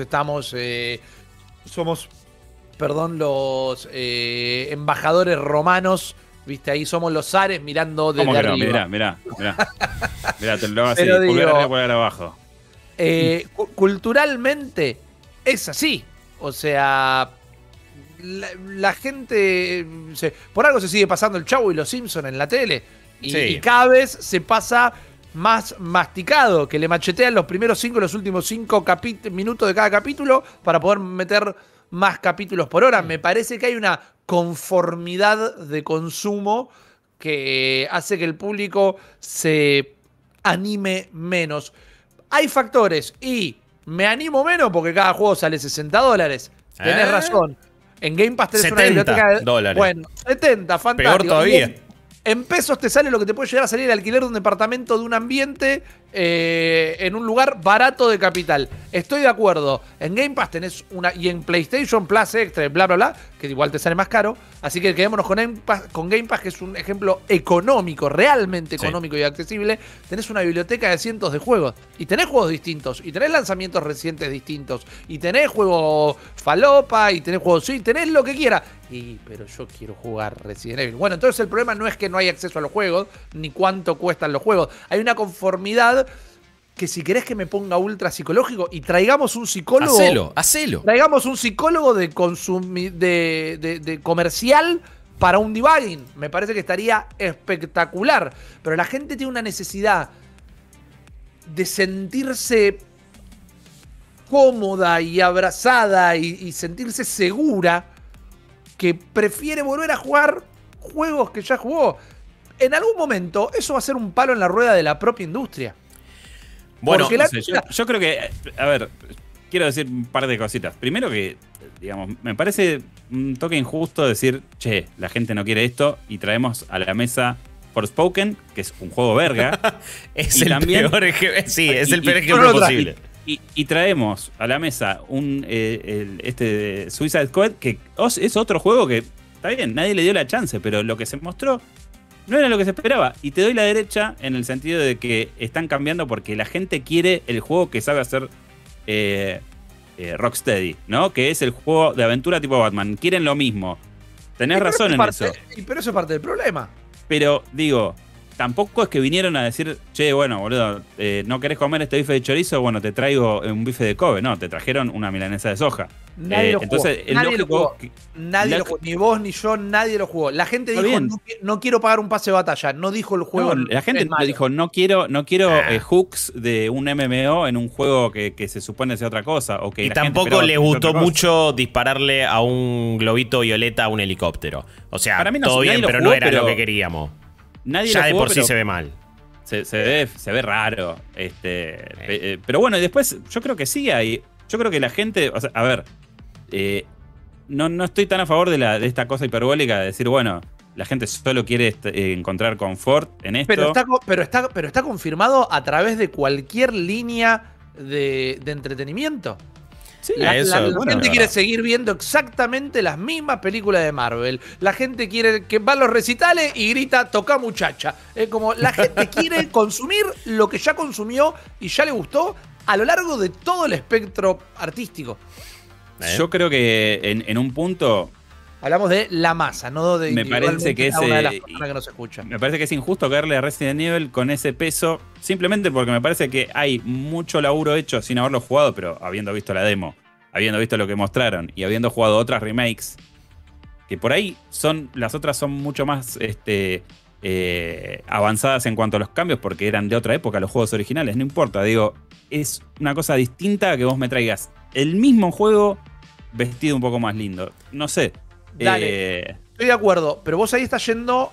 somos los embajadores romanos, viste, ahí somos los zares mirando desde arriba. Mirá, te lo hago así, Pero pulgar digo, arriba, pulgar abajo. Culturalmente es así, o sea, la gente, por algo se sigue pasando el Chavo y los Simpson en la tele y cada vez se pasa más masticado, que le machetean los primeros 5 y los últimos 5 minutos de cada capítulo para poder meter más capítulos por hora. Me parece que hay una conformidad de consumo que hace que el público se anime menos. Hay factores y me animo menos porque cada juego sale $60. Tenés razón. En Game Pass tenés una biblioteca de $70. Bueno, 70, fantástico. Peor todavía. En pesos te sale lo que te puede llegar a salir el alquiler de un departamento de un ambiente en un lugar barato de capital. Estoy de acuerdo. En Game Pass tenés y en PlayStation Plus Extra, bla, bla, bla, que igual te sale más caro. Así que quedémonos con Game Pass, que es un ejemplo económico, realmente económico y accesible. Tenés una biblioteca de cientos de juegos. Y tenés juegos distintos. Y tenés lanzamientos recientes distintos. Y tenés juegos falopa. Y tenés juegos tenés lo que quieras. Pero yo quiero jugar Resident Evil. Bueno, entonces el problema no es que no hay acceso a los juegos, ni cuánto cuestan los juegos. Hay una conformidad que si querés que me ponga ultra psicológico y traigamos un psicólogo. Hacelo. Traigamos un psicólogo de comercial para un debugging. Me parece que estaría espectacular. Pero la gente tiene una necesidad de sentirse cómoda y abrazada y sentirse segura, que prefiere volver a jugar juegos que ya jugó. En algún momento eso va a ser un palo en la rueda de la propia industria. Bueno, yo creo que, a ver, quiero decir un par de cositas. Primero que, digamos, me parece un toque injusto decir, che, la gente no quiere esto y traemos a la mesa Forspoken, que es un juego verga. Es el peor ejemplo posible. Y traemos a la mesa Suicide Squad, que es otro juego que, está bien, nadie le dio la chance, pero lo que se mostró no era lo que se esperaba. Y te doy la derecha en el sentido de que están cambiando porque la gente quiere el juego que sabe hacer Rocksteady, ¿no? Que es el juego de aventura tipo Batman. Quieren lo mismo. Tenés razón en eso. Pero eso es parte del problema. Pero, digo, tampoco es que vinieron a decir, che, bueno, boludo, ¿no querés comer este bife de chorizo? Bueno, te traigo un bife de Kobe. No, te trajeron una milanesa de soja. Nadie lo jugó. Entonces, nadie lo jugó. Nadie lo jugó. Ni vos ni yo, nadie lo jugó. La gente dijo, no quiero pagar un pase de batalla. No dijo el juego. No, la gente dijo, no quiero hooks de un MMO en un juego que se supone sea otra cosa. O que y tampoco le gustó mucho dispararle a un globito violeta a un helicóptero. O sea, para mí todo bien, pero no era lo que queríamos. Nadie ya lo jugó, de por sí se ve mal. Se ve raro. Pero bueno, y después yo creo que sí hay. Yo creo que la gente. O sea, a ver. No estoy tan a favor de esta cosa hiperbólica de decir, bueno, la gente solo quiere encontrar confort en esto. Pero está confirmado a través de cualquier línea de entretenimiento. Sí, la gente quiere seguir viendo exactamente las mismas películas de Marvel. La gente quiere que va a los recitales y grita, toca muchacha. Es como la gente quiere consumir lo que ya consumió y ya le gustó a lo largo de todo el espectro artístico. Yo creo que en un punto Hablamos de la masa, no de Me parece que cada una de las personas que nos escucha. Me parece que es injusto caerle a Resident Evil con ese peso, simplemente porque me parece que hay mucho laburo hecho sin haberlo jugado, pero habiendo visto la demo, habiendo visto lo que mostraron y habiendo jugado otras remakes, que por ahí las otras son mucho más avanzadas en cuanto a los cambios, porque eran de otra época los juegos originales, no importa, digo, es una cosa distinta a que vos me traigas el mismo juego vestido un poco más lindo. No sé. Dale, estoy de acuerdo, pero vos ahí estás yendo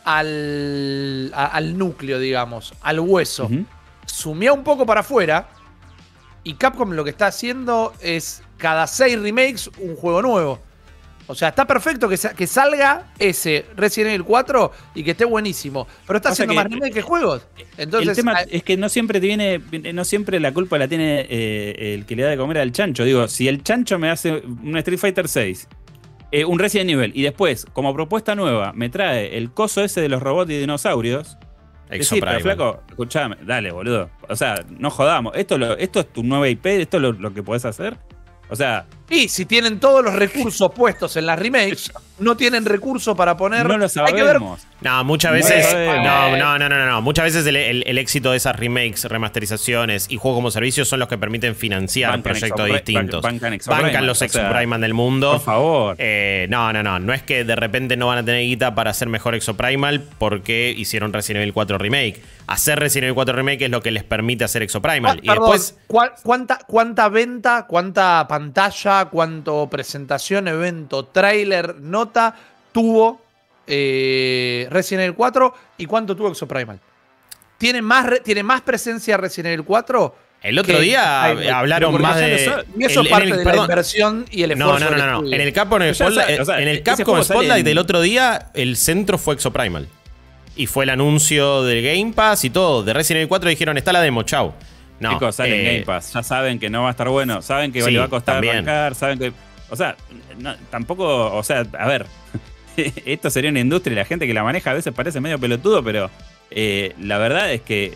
al núcleo, digamos, al hueso. Sumía un poco para afuera y Capcom lo que está haciendo es cada 6 remakes un juego nuevo. O sea, está perfecto que salga ese Resident Evil 4 y que esté buenísimo. Pero está haciendo más remakes que juegos. Entonces, el tema es que no siempre no siempre la culpa la tiene el que le da de comer al chancho. Digo, si el chancho me hace un Street Fighter 6, un Resident Evil, y después, como propuesta nueva, me trae el coso ese de los robots y dinosaurios. Decir, pero flaco, escuchame, dale, boludo. O sea, no jodamos. Esto es tu nueva IP, esto es lo que podés hacer. O sea. Y si tienen todos los recursos puestos en las remakes, no tienen recursos para poner. No lo sabemos. No, muchas veces. No. Muchas veces el éxito de esas remakes, remasterizaciones y juegos como servicio son los que permiten financiar proyectos distintos. Bancan los Exoprimal del mundo. Por favor. No es que de repente no van a tener guita para hacer mejor Exoprimal porque hicieron Resident Evil 4 Remake. Hacer Resident Evil 4 Remake es lo que les permite hacer Exoprimal. Y después. ¿Cuánta venta, cuánta pantalla, cuánto presentación, evento, tráiler, nota tuvo Resident Evil 4 y cuánto tuvo Exoprimal? ¿Tiene más presencia Resident Evil 4? El otro día hablaron más de. Y eso parte de la inversión y el esfuerzo. No. En el Capcom Spotlight del otro día, el centro fue Exoprimal. Y fue el anuncio del Game Pass y todo. De Resident Evil 4 dijeron, está la demo, chau. No, chicos, sale en Game Pass. Ya saben que no va a estar bueno. Saben que le va a costar arrancar. Saben que. O sea, tampoco. O sea, a ver. Esto sería una industria y la gente que la maneja a veces parece medio pelotudo, pero la verdad es que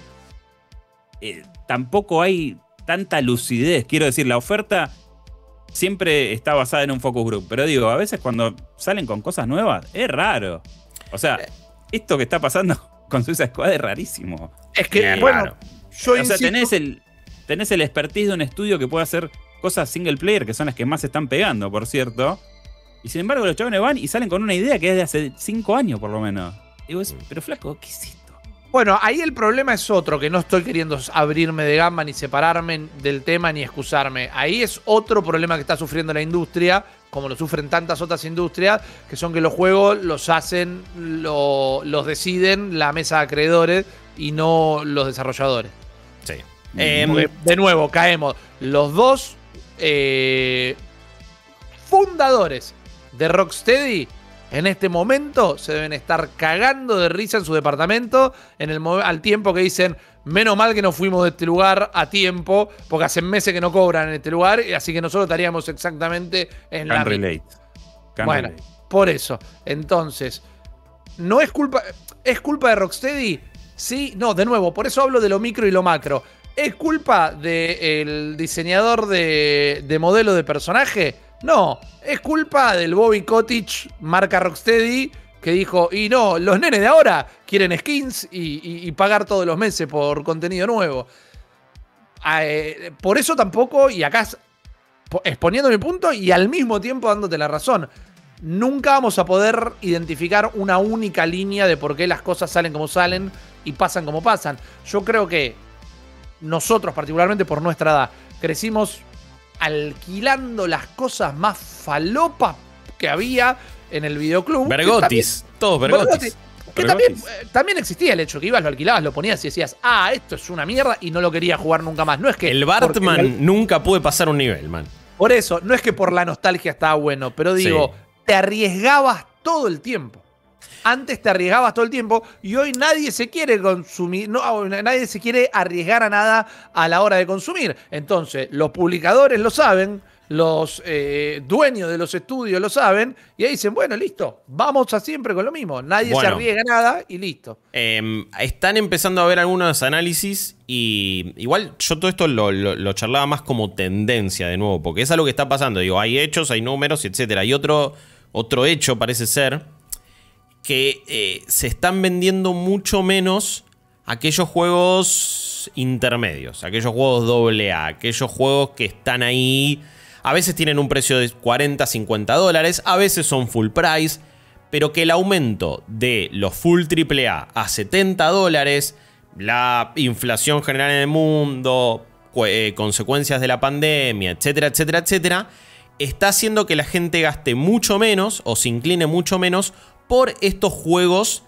tampoco hay tanta lucidez. Quiero decir, la oferta siempre está basada en un focus group. Pero digo, a veces cuando salen con cosas nuevas, es raro. O sea, esto que está pasando con Suicide Squad es rarísimo. Es que, bueno. Yo insisto. Tenés el expertise de un estudio que puede hacer cosas single player, que son las que más se están pegando, por cierto. Y sin embargo, los chavales van y salen con una idea que es de hace 5 años, por lo menos. Y vos, pero flaco, ¿qué es esto? Bueno, ahí el problema es otro, que no estoy queriendo abrirme de gamba, ni separarme del tema, ni excusarme. Ahí es otro problema que está sufriendo la industria, como lo sufren tantas otras industrias, que son que los juegos los hacen, los deciden la mesa de acreedores y no los desarrolladores. Sí. De nuevo, caemos. Los dos fundadores de Rocksteady en este momento se deben estar cagando de risa en su departamento al tiempo que dicen, menos mal que nos fuimos de este lugar a tiempo, porque hace meses que no cobran en este lugar, así que nosotros estaríamos exactamente en la misma. Bueno, por eso. Entonces, no es culpa de Rocksteady. Sí, no, de nuevo, por eso hablo de lo micro y lo macro. ¿Es culpa del diseñador de modelo de personaje? No, es culpa del Bobby Kotick, marca Rocksteady, que dijo, y no, los nenes de ahora quieren skins y pagar todos los meses por contenido nuevo. Por eso tampoco, y acá exponiendo mi punto y al mismo tiempo dándote la razón, nunca vamos a poder identificar una única línea de por qué las cosas salen como salen y pasan como pasan. Yo creo que nosotros, particularmente por nuestra edad, crecimos alquilando las cosas más falopas que había en el videoclub. Bergotis, todos Bergotis. Que también existía el hecho que ibas, lo alquilabas, lo ponías y decías, esto es una mierda y no lo quería jugar nunca más. No es que el Bartman nunca pude pasar un nivel, man. Por eso, no es que por la nostalgia estaba bueno, pero digo, te arriesgabas todo el tiempo. Antes te arriesgabas todo el tiempo y hoy nadie se quiere consumir, nadie se quiere arriesgar a nada a la hora de consumir. Entonces, los publicadores lo saben, los dueños de los estudios lo saben y ahí dicen, bueno, listo, vamos a siempre con lo mismo. Nadie se arriesga a nada y listo. Están empezando a ver algunos análisis y igual yo todo esto lo charlaba más como tendencia de nuevo, porque es algo que está pasando. Digo, hay hechos, hay números, etcétera. Y otro otro hecho parece ser que se están vendiendo mucho menos aquellos juegos intermedios, aquellos juegos AA, aquellos juegos que están ahí. A veces tienen un precio de 40, 50 dólares, a veces son full price, pero que el aumento de los full AAA a 70 dólares, la inflación general en el mundo, consecuencias de la pandemia, etcétera, etcétera, etcétera, está haciendo que la gente gaste mucho menos o se incline mucho menos por estos juegos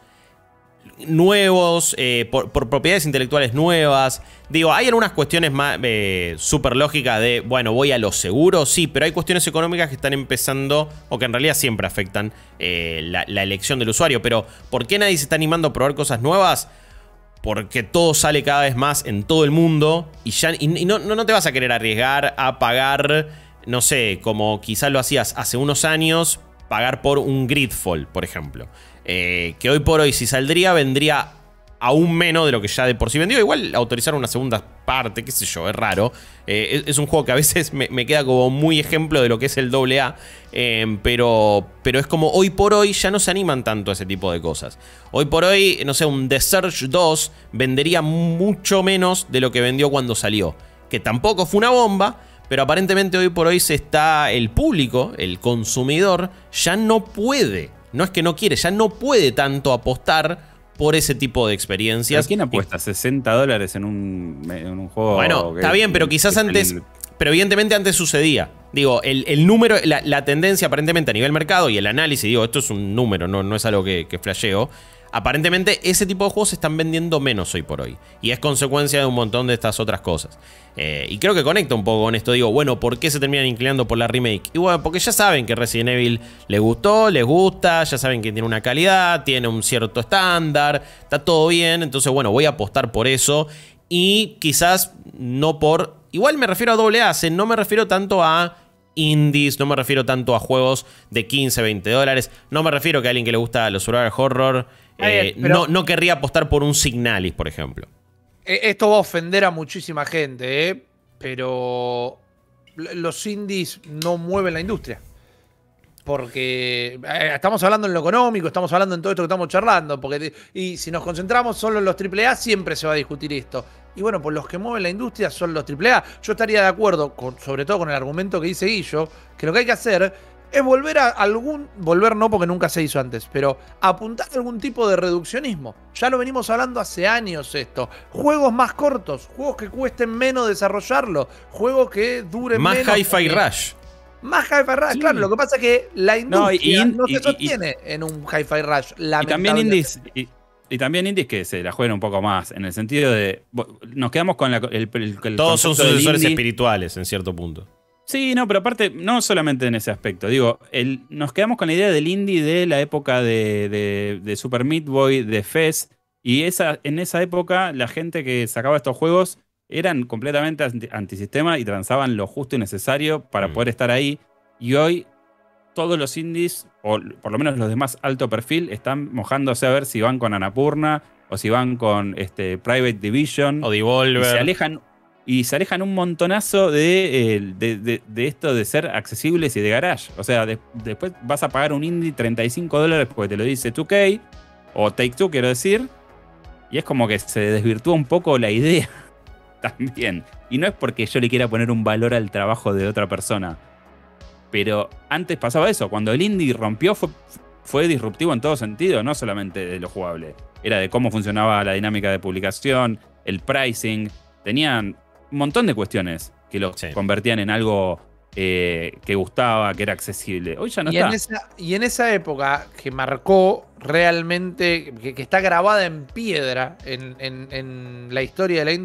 nuevos, por propiedades intelectuales nuevas. Digo, hay algunas cuestiones más súper lógicas de, bueno, voy a lo seguro, sí, pero hay cuestiones económicas que están empezando, o que en realidad siempre afectan la elección del usuario. Pero, ¿por qué nadie se está animando a probar cosas nuevas? Porque todo sale cada vez más en todo el mundo y no te vas a querer arriesgar a pagar, no sé, como quizás lo hacías hace unos años, pagar por un Gridfall, por ejemplo. Que hoy por hoy, si saldría, vendría aún menos de lo que ya de por sí vendió. Igual autorizar una segunda parte, qué sé yo, es raro. Es un juego que a veces me queda como muy ejemplo de lo que es el AA. Pero es como hoy por hoy ya no se animan tanto a ese tipo de cosas. Hoy por hoy, no sé, un The Surge 2 vendería mucho menos de lo que vendió cuando salió. Que tampoco fue una bomba, pero aparentemente hoy por hoy el público, el consumidor, ya no puede. No es que no quiere, ya no puede tanto apostar por ese tipo de experiencias. ¿A quién apuesta 60 dólares en un juego? Bueno, está bien, pero quizás antes... Pero evidentemente antes sucedía. Digo, el número, la tendencia aparentemente a nivel mercado y el análisis, digo, esto es un número, no es algo que flasheo. Aparentemente ese tipo de juegos se están vendiendo menos hoy por hoy. Y es consecuencia de un montón de estas otras cosas. Y creo que conecta un poco con esto. Digo, bueno, ¿por qué se terminan inclinando por la remake? Y bueno, porque ya saben que Resident Evil les gustó, les gusta. Ya saben que tiene una calidad, tiene un cierto estándar. Está todo bien, entonces bueno, voy a apostar por eso. Y quizás no por... Igual me refiero a AA, no me refiero tanto a indies, no me refiero tanto a juegos de 15, 20 dólares. No me refiero que a alguien que le gusta los survival horror no querría apostar por un Signalis, por ejemplo. Esto va a ofender a muchísima gente, pero los indies no mueven la industria. Porque estamos hablando en lo económico, estamos hablando en todo esto que estamos charlando. Y si nos concentramos solo en los AAA, siempre se va a discutir esto. Y bueno, pues los que mueven la industria son los AAA. Yo estaría de acuerdo, sobre todo con el argumento que dice Guillo, que lo que hay que hacer es volver a volver no porque nunca se hizo antes, pero apuntar a algún tipo de reduccionismo. Ya lo venimos hablando hace años esto. Juegos más cortos, juegos que cuesten menos desarrollarlo, juegos que duren menos. Más Hi-Fi Rush. Más Hi-Fi Rush, sí. Claro, lo que pasa es que la industria no se sostiene en un Hi-Fi Rush, lamentablemente. Y también indies que se la juegan un poco más, en el sentido de... Nos quedamos con el todos son sucesores espirituales, en cierto punto. Sí, no, pero aparte, no solamente en ese aspecto. Digo, nos quedamos con la idea del indie de la época de Super Meat Boy, de Fez, y en esa época la gente que sacaba estos juegos eran completamente antisistema y transaban lo justo y necesario para poder estar ahí. Y hoy todos los indies, o por lo menos los de más alto perfil, están mojándose a ver si van con Annapurna o si van con Private Division. O Devolver. Y se alejan un montonazo de esto de ser accesibles y de garage. O sea, después vas a pagar un indie 35 dólares porque te lo dice 2K, o Take-Two, quiero decir. Y es como que se desvirtúa un poco la idea también. Y no es porque yo le quiera poner un valor al trabajo de otra persona. Pero antes pasaba eso. Cuando el indie rompió fue disruptivo en todo sentido, no solamente de lo jugable. Era de cómo funcionaba la dinámica de publicación, el pricing. Tenían un montón de cuestiones que lo convertían en algo que gustaba, que era accesible. Hoy ya no está. Y en esa época que marcó realmente, que está grabada en piedra en la historia de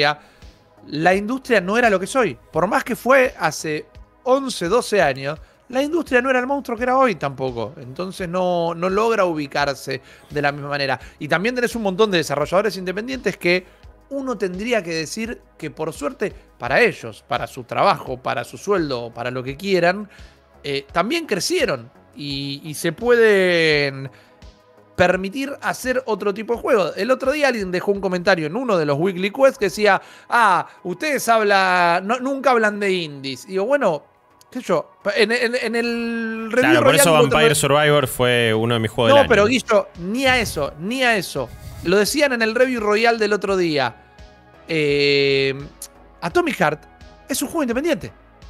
la industria no era lo que es hoy. Por más que fue hace 11, 12 años, la industria no era el monstruo que era hoy tampoco. Entonces no logra ubicarse de la misma manera. Y también tenés un montón de desarrolladores independientes que uno tendría que decir que por suerte para ellos, para su trabajo, para su sueldo, para lo que quieran, también crecieron y se pueden permitir hacer otro tipo de juego. El otro día alguien dejó un comentario en uno de los Weekly Quests que decía, ustedes nunca hablan de indies. Y digo, bueno, ¿Qué sé yo? En el review Claro, por royal eso del otro Vampire día- Survivor fue uno de mis juegos del No, año. pero Guillo, ni a eso. Lo decían en el review royal del otro día. Atomic Heart es un juego independiente.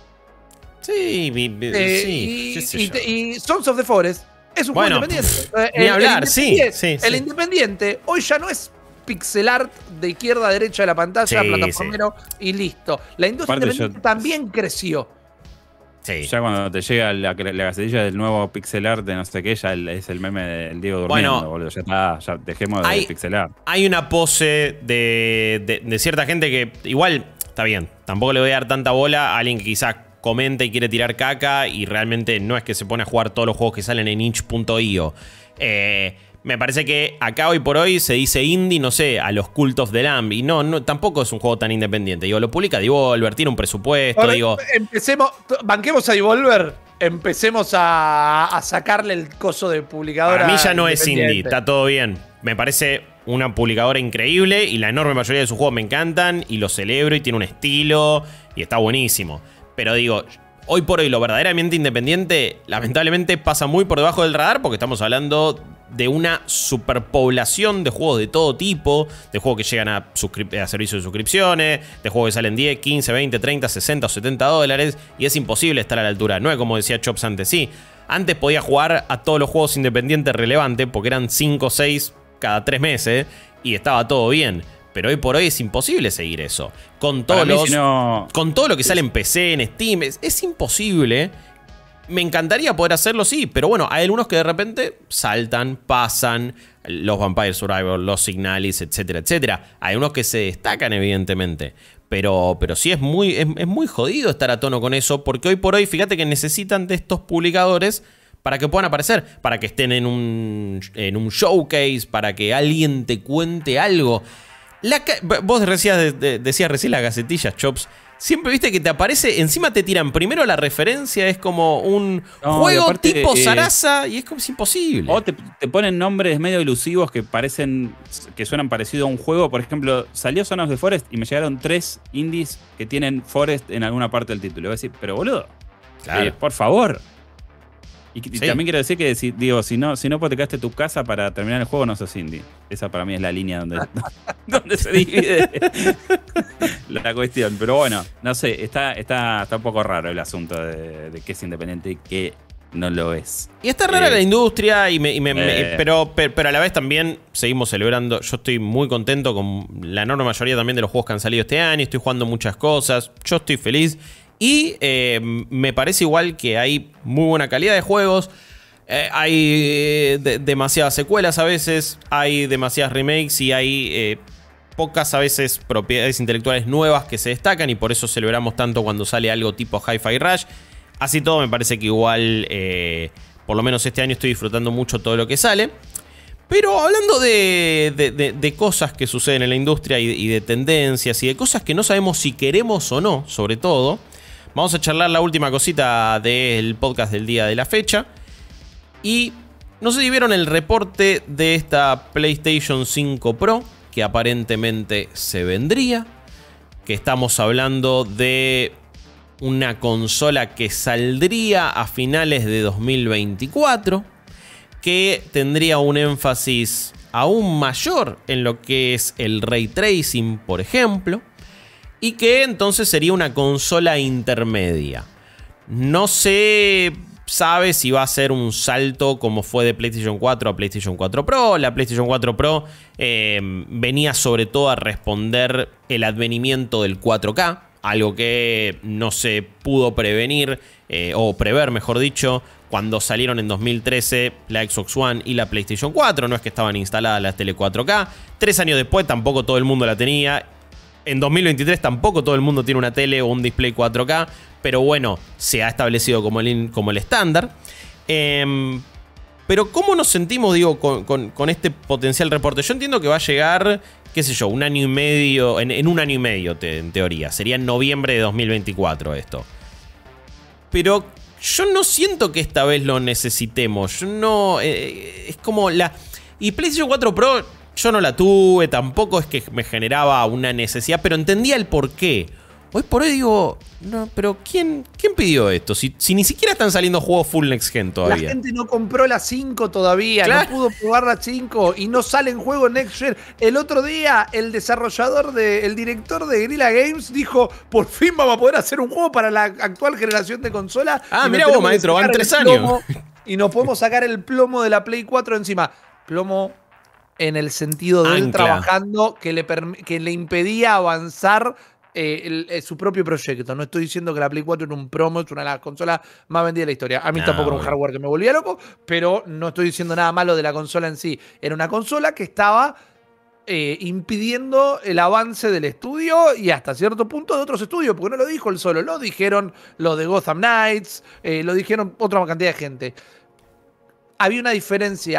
Sí, Eh, qué sé yo. y Sons of the Forest es un Bueno, juego independiente. ni hablar, sí. El independiente hoy ya no es pixel art de izquierda a derecha de la pantalla, Sí, plataformero y listo. La industria Aparte independiente también creció. Sí. Ya cuando te llega la gacetilla del nuevo pixel art de no sé qué, ya es el meme del Diego durmiendo, Bueno, boludo. Ya está, ya dejemos de hay- pixel art. Hay una pose de cierta gente que igual está bien. Tampoco le voy a dar tanta bola a alguien que quizás comenta y quiere tirar caca y realmente no es que se pone a jugar todos los juegos que salen en itch.io. Me parece que acá hoy por hoy se dice indie, no sé, a los Cult of the Lamb. Y no, tampoco es un juego tan independiente. Digo, lo publica Devolver, tiene un presupuesto, Ahora, digo. Banquemos a Devolver, empecemos a sacarle el coso de publicadora. Para mí ya no es indie, independiente. está todo bien. Me parece una publicadora increíble y la enorme mayoría de sus juegos me encantan y los celebro y tiene un estilo y está buenísimo. Pero digo, hoy por hoy lo verdaderamente independiente lamentablemente pasa muy por debajo del radar porque estamos hablando de una superpoblación de juegos de todo tipo, de juegos que llegan a servicios de suscripciones, de juegos que salen 10, 15, 20, 30, 60 o 70 dólares y es imposible estar a la altura. No es como decía Chops antes, sí. Antes podía jugar a todos los juegos independientes relevantes porque eran 5 o 6 cada 3 meses y estaba todo bien. Pero hoy por hoy es imposible seguir eso. Con todos Para mí, si no- con todo lo que sale en PC, en Steam, es imposible. Me encantaría poder hacerlo, sí, pero bueno, hay algunos que de repente saltan, pasan, los Vampire Survivor, los Signalis, etcétera, etcétera. Hay unos que se destacan, evidentemente. Pero sí es muy jodido estar a tono con eso, porque hoy por hoy, fíjate que necesitan de estos publicadores para que puedan aparecer, para que estén en un showcase, para que alguien te cuente algo. Vos decías recién las gacetillas, Chops. Siempre viste que te aparece, encima te tiran primero la referencia, es como un juego aparte, tipo Sarasa y es como es imposible. O te ponen nombres medio ilusivos que suenan parecido a un juego. Por ejemplo, salió Son of the Forest y me llegaron 3 indies que tienen Forest en alguna parte del título. Voy a decir, pero boludo, Claro. por favor. Y Sí. también quiero decir que si no hipotecaste tu casa para terminar el juego, no sos indie. Esa para mí es la línea donde se divide la cuestión. Pero bueno, no sé, está un poco raro el asunto de qué es independiente y qué no lo es. Y está rara la industria, pero a la vez también seguimos celebrando. Yo estoy muy contento con la enorme mayoría también de los juegos que han salido este año. Estoy jugando muchas cosas. Yo estoy feliz. Y me parece igual que hay muy buena calidad de juegos. Hay demasiadas secuelas a veces. Hay demasiadas remakes y hay pocas a veces propiedades intelectuales nuevas que se destacan. Y por eso celebramos tanto cuando sale algo tipo Hi-Fi Rush. Así todo me parece que igual, por lo menos este año estoy disfrutando mucho todo lo que sale. Pero hablando de cosas que suceden en la industria y de tendencias y de cosas que no sabemos si queremos o no, sobre todo, vamos a charlar la última cosita del podcast del día de la fecha. Y no sé si vieron el reporte de esta PlayStation 5 Pro, que aparentemente se vendría. Que estamos hablando de una consola que saldría a finales de 2024, que tendría un énfasis aún mayor en lo que es el ray tracing, por ejemplo, y que entonces sería una consola intermedia. No se sabe si va a ser un salto como fue de PlayStation 4 a PlayStation 4 Pro. La PlayStation 4 Pro venía sobre todo a responder el advenimiento del 4K, algo que no se pudo prevenir, o prever, mejor dicho, cuando salieron en 2013 la Xbox One y la PlayStation 4. No es que estaban instaladas las tele 4K. 3 años después tampoco todo el mundo la tenía. En 2023 tampoco todo el mundo tiene una tele o un display 4K. Pero bueno, se ha establecido como el estándar. Pero ¿cómo nos sentimos, digo, con este potencial reporte? Yo entiendo que va a llegar, qué sé yo, un año y medio, en un año y medio en teoría. Sería en noviembre de 2024 esto. Pero yo no siento que esta vez lo necesitemos. Yo no... es como la... Y PlayStation 4 Pro yo no la tuve, tampoco es que me generaba una necesidad, pero entendía el porqué. hoy por hoy digo, no, pero ¿quién pidió esto? Si ni siquiera están saliendo juegos full next gen todavía. La gente no compró la 5 todavía, Claro. no pudo probar la 5 y no salen juegos next gen. El otro día, el director de Guerrilla Games dijo, por fin vamos a poder hacer un juego para la actual generación de consola. Ah, y mirá nos vos, tenemos que maestro, van sacar 3 el años. plomo, y nos podemos sacar el plomo de la Play 4 encima. Plomo en el sentido de él Ancla. trabajando que le impedía avanzar su propio proyecto. No estoy diciendo que la Play 4 era un promo, es una de las consolas más vendidas de la historia. A mí No, tampoco era un obvio. hardware que me volvía loco, pero no estoy diciendo nada malo de la consola en sí. Era una consola que estaba impidiendo el avance del estudio y hasta cierto punto de otros estudios, porque no lo dijo él solo, lo dijeron los de Gotham Knights, lo dijeron otra cantidad de gente. Hay una diferencia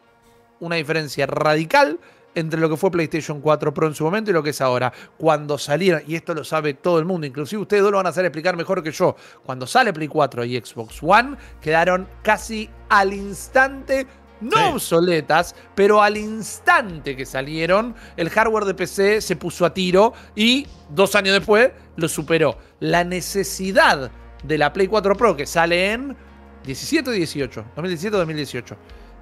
radical entre lo que fue PlayStation 4 Pro en su momento y lo que es ahora. Cuando salieron, y esto lo sabe todo el mundo, inclusive ustedes dos lo van a hacer explicar mejor que yo, cuando sale Play 4 y Xbox One, quedaron casi al instante, no Sí. obsoletas, pero al instante que salieron, el hardware de PC se puso a tiro y 2 años después lo superó. La necesidad de la Play 4 Pro, que sale en 17 o 18, 2017 o 2018.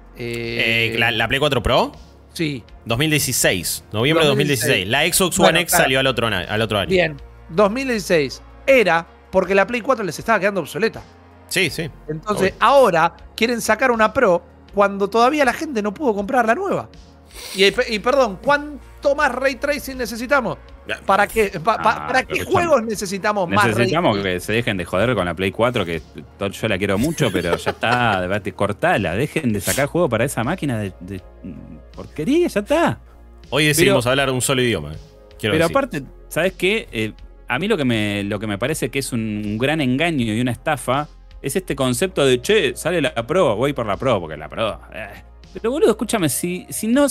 ¿La Play 4 Pro? Sí. 2016, noviembre de 2016. 2016. La Xbox Bueno, One X claro. salió al otro año. Bien, 2016 era porque la Play 4 les estaba quedando obsoleta. Sí, sí. Entonces, Obvio. ahora quieren sacar una Pro cuando todavía la gente no pudo comprar la nueva. Y perdón, ¿cuánto más Ray Tracing necesitamos? ¿Para qué, para qué pero juegos necesitamos más Ray Necesitamos Tracing? que se dejen de joder con la Play 4, que yo la quiero mucho, pero ya está, debate, cortala, dejen de sacar juego para esa máquina de porquería, ya está. Hoy decidimos hablar un solo idioma. Quiero Pero decir. aparte, ¿sabes qué? A mí lo que me parece que es un gran engaño y una estafa es este concepto de, che, sale la Pro, voy por la Pro, porque la Pro... Pero boludo, escúchame, si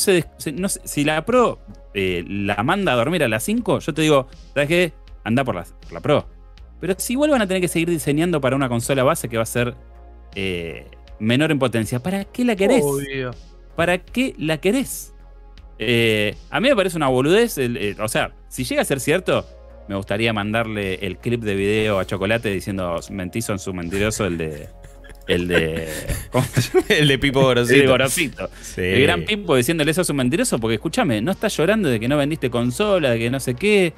la Pro la manda a dormir a las 5, yo te digo, ¿sabes qué? Anda por la Pro. Pero si igual van a tener que seguir diseñando para una consola base que va a ser menor en potencia, ¿para qué la querés? Obvio. ¿Para qué la querés? A mí me parece una boludez. O sea, si llega a ser cierto, me gustaría mandarle el clip de video a Chocolate diciendo mentí, son su mentiroso, el de ¿cómo se llama? El de Pipo El de Gorosito. Gorosito. Sí. El gran Pipo diciéndole eso a su mentiroso, porque escúchame, no estás llorando de que no vendiste consola, de que no sé qué.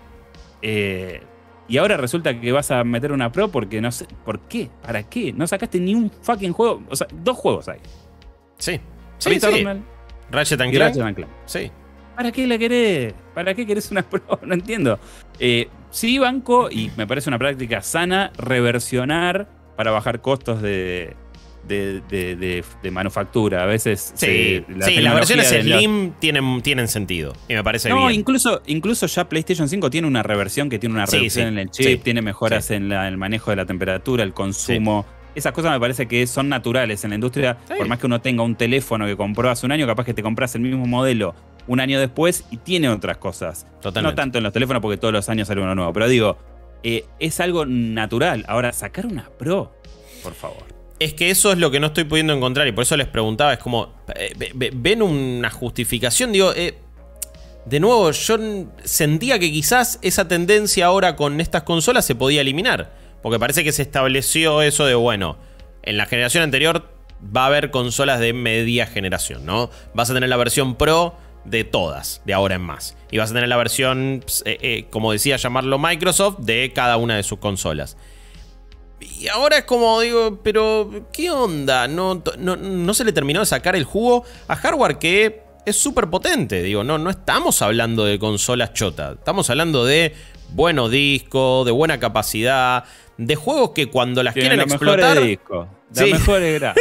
Y ahora resulta que vas a meter una Pro porque no sé. ¿Por qué? ¿Para qué? No sacaste ni un fucking juego. O sea, 2 juegos hay. Sí. Sí, sí. Returnal Ratchet and y Clank. Ratchet and Clank. Sí. ¿Para qué la querés? ¿Para qué querés una Pro? No entiendo. Sí, banco, y me parece una práctica sana, reversionar para bajar costos de manufactura. A veces Sí, las tecnología versiones de los- Slim tienen sentido. Y me parece No, bien. incluso ya PlayStation 5 tiene una reversión que tiene una Sí, reducción sí, en el chip, sí, tiene mejoras sí. en el manejo de la temperatura, el consumo. Esas cosas me parece que son naturales en la industria. Sí. Por más que uno tenga un teléfono que compró hace un año, capaz que te compras el mismo modelo un año después y tiene otras cosas. Totalmente. No tanto en los teléfonos porque todos los años sale uno nuevo. Pero digo, es algo natural. Ahora, sacar una Pro, por favor. Es que eso es lo que no estoy pudiendo encontrar y por eso les preguntaba, es como, ¿ven una justificación? Digo, de nuevo, yo sentía que quizás esa tendencia ahora con estas consolas se podía eliminar, porque parece que se estableció eso de, bueno, en la generación anterior va a haber consolas de media generación, ¿no? Vas a tener la versión Pro de todas, de ahora en más. Y vas a tener la versión, como decía llamarlo Microsoft, de cada una de sus consolas. Y ahora es como, digo, pero ¿qué onda? No se le terminó de sacar el jugo a hardware que es súper potente. Digo, no estamos hablando de consolas chotas. Estamos hablando de buenos discos, de buena capacidad, de juegos que cuando las quieren explotar... La Sí. mejor era.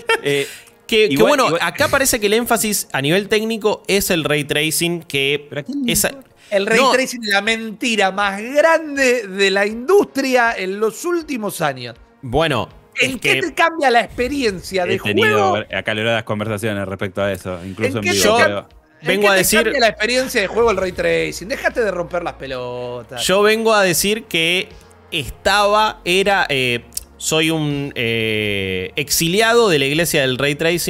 Que bueno, acá parece que el énfasis a nivel técnico es el ray tracing, que ¿Pero a quién le esa, importa? El Ray No. Tracing es la mentira más grande de la industria en los últimos años. bueno, ¿En es qué que te cambia la experiencia de He tenido juego? acaloradas conversaciones respecto a eso, incluso ¿En en qué vivo. te pero- vengo ¿En a qué te decir- cambia la experiencia de juego el Ray Tracing? Déjate de romper las pelotas. yo vengo a decir que soy un exiliado de la iglesia del ray tracing,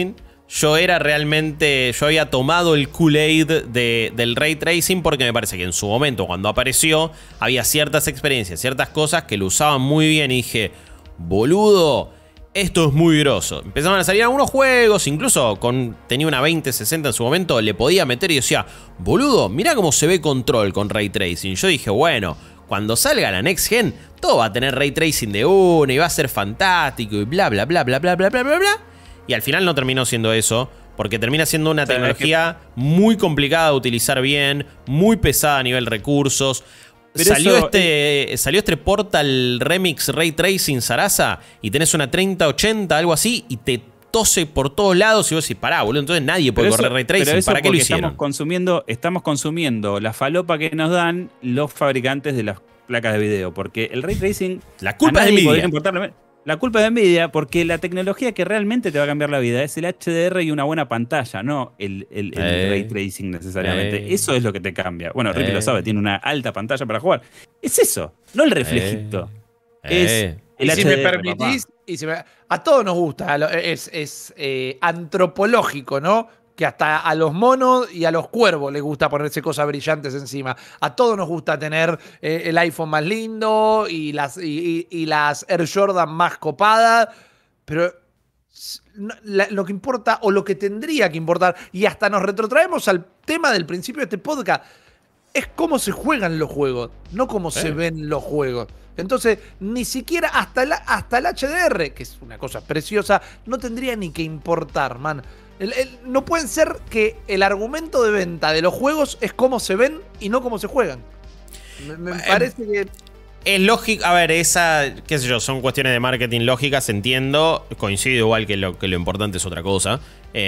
yo había tomado el Kool-Aid del Ray Tracing porque me parece que en su momento, cuando apareció, había ciertas experiencias, ciertas cosas que lo usaban muy bien y dije, boludo, esto es muy groso. Empezaban a salir algunos juegos, incluso tenía una 2060 en su momento, le podía meter y decía, boludo, mirá cómo se ve Control con Ray Tracing. Yo dije, bueno, cuando salga la Next Gen, todo va a tener Ray Tracing de una y va a ser fantástico y bla, bla, bla, bla, bla, bla, bla, bla, bla. Y al final no terminó siendo eso, porque termina siendo una tecnología muy complicada de utilizar bien, muy pesada a nivel recursos. Salió este Portal Remix Ray Tracing Sarasa y tenés una 3080, algo así, y te tose por todos lados y vos decís, pará, boludo, entonces nadie puede correr Ray Tracing. ¿Para qué lo hicieron? Estamos consumiendo la falopa que nos dan los fabricantes de las placas de video, porque el Ray Tracing... La culpa es de Nvidia. La culpa de Nvidia, porque la tecnología que realmente te va a cambiar la vida es el HDR y una buena pantalla, no el Ray Tracing necesariamente. Eso es lo que te cambia. Bueno, Rippy lo sabe, tiene una alta pantalla para jugar. Es eso, no el reflejito. Es el HDR, si me permitís, a todos nos gusta, es antropológico, ¿no? Que hasta a los monos y a los cuervos les gusta ponerse cosas brillantes encima. A todos nos gusta tener el iPhone más lindo y las Air Jordan más copadas, pero lo que importa, o lo que tendría que importar, y hasta nos retrotraemos al tema del principio de este podcast, es cómo se juegan los juegos, no cómo se ven los juegos. Entonces, ni siquiera hasta el HDR, que es una cosa preciosa, no tendría ni que importar, man. No puede ser que el argumento de venta de los juegos es cómo se ven y no cómo se juegan. Me parece que... Es lógico, a ver, qué sé yo, son cuestiones de marketing lógicas, entiendo, coincido igual que lo importante es otra cosa.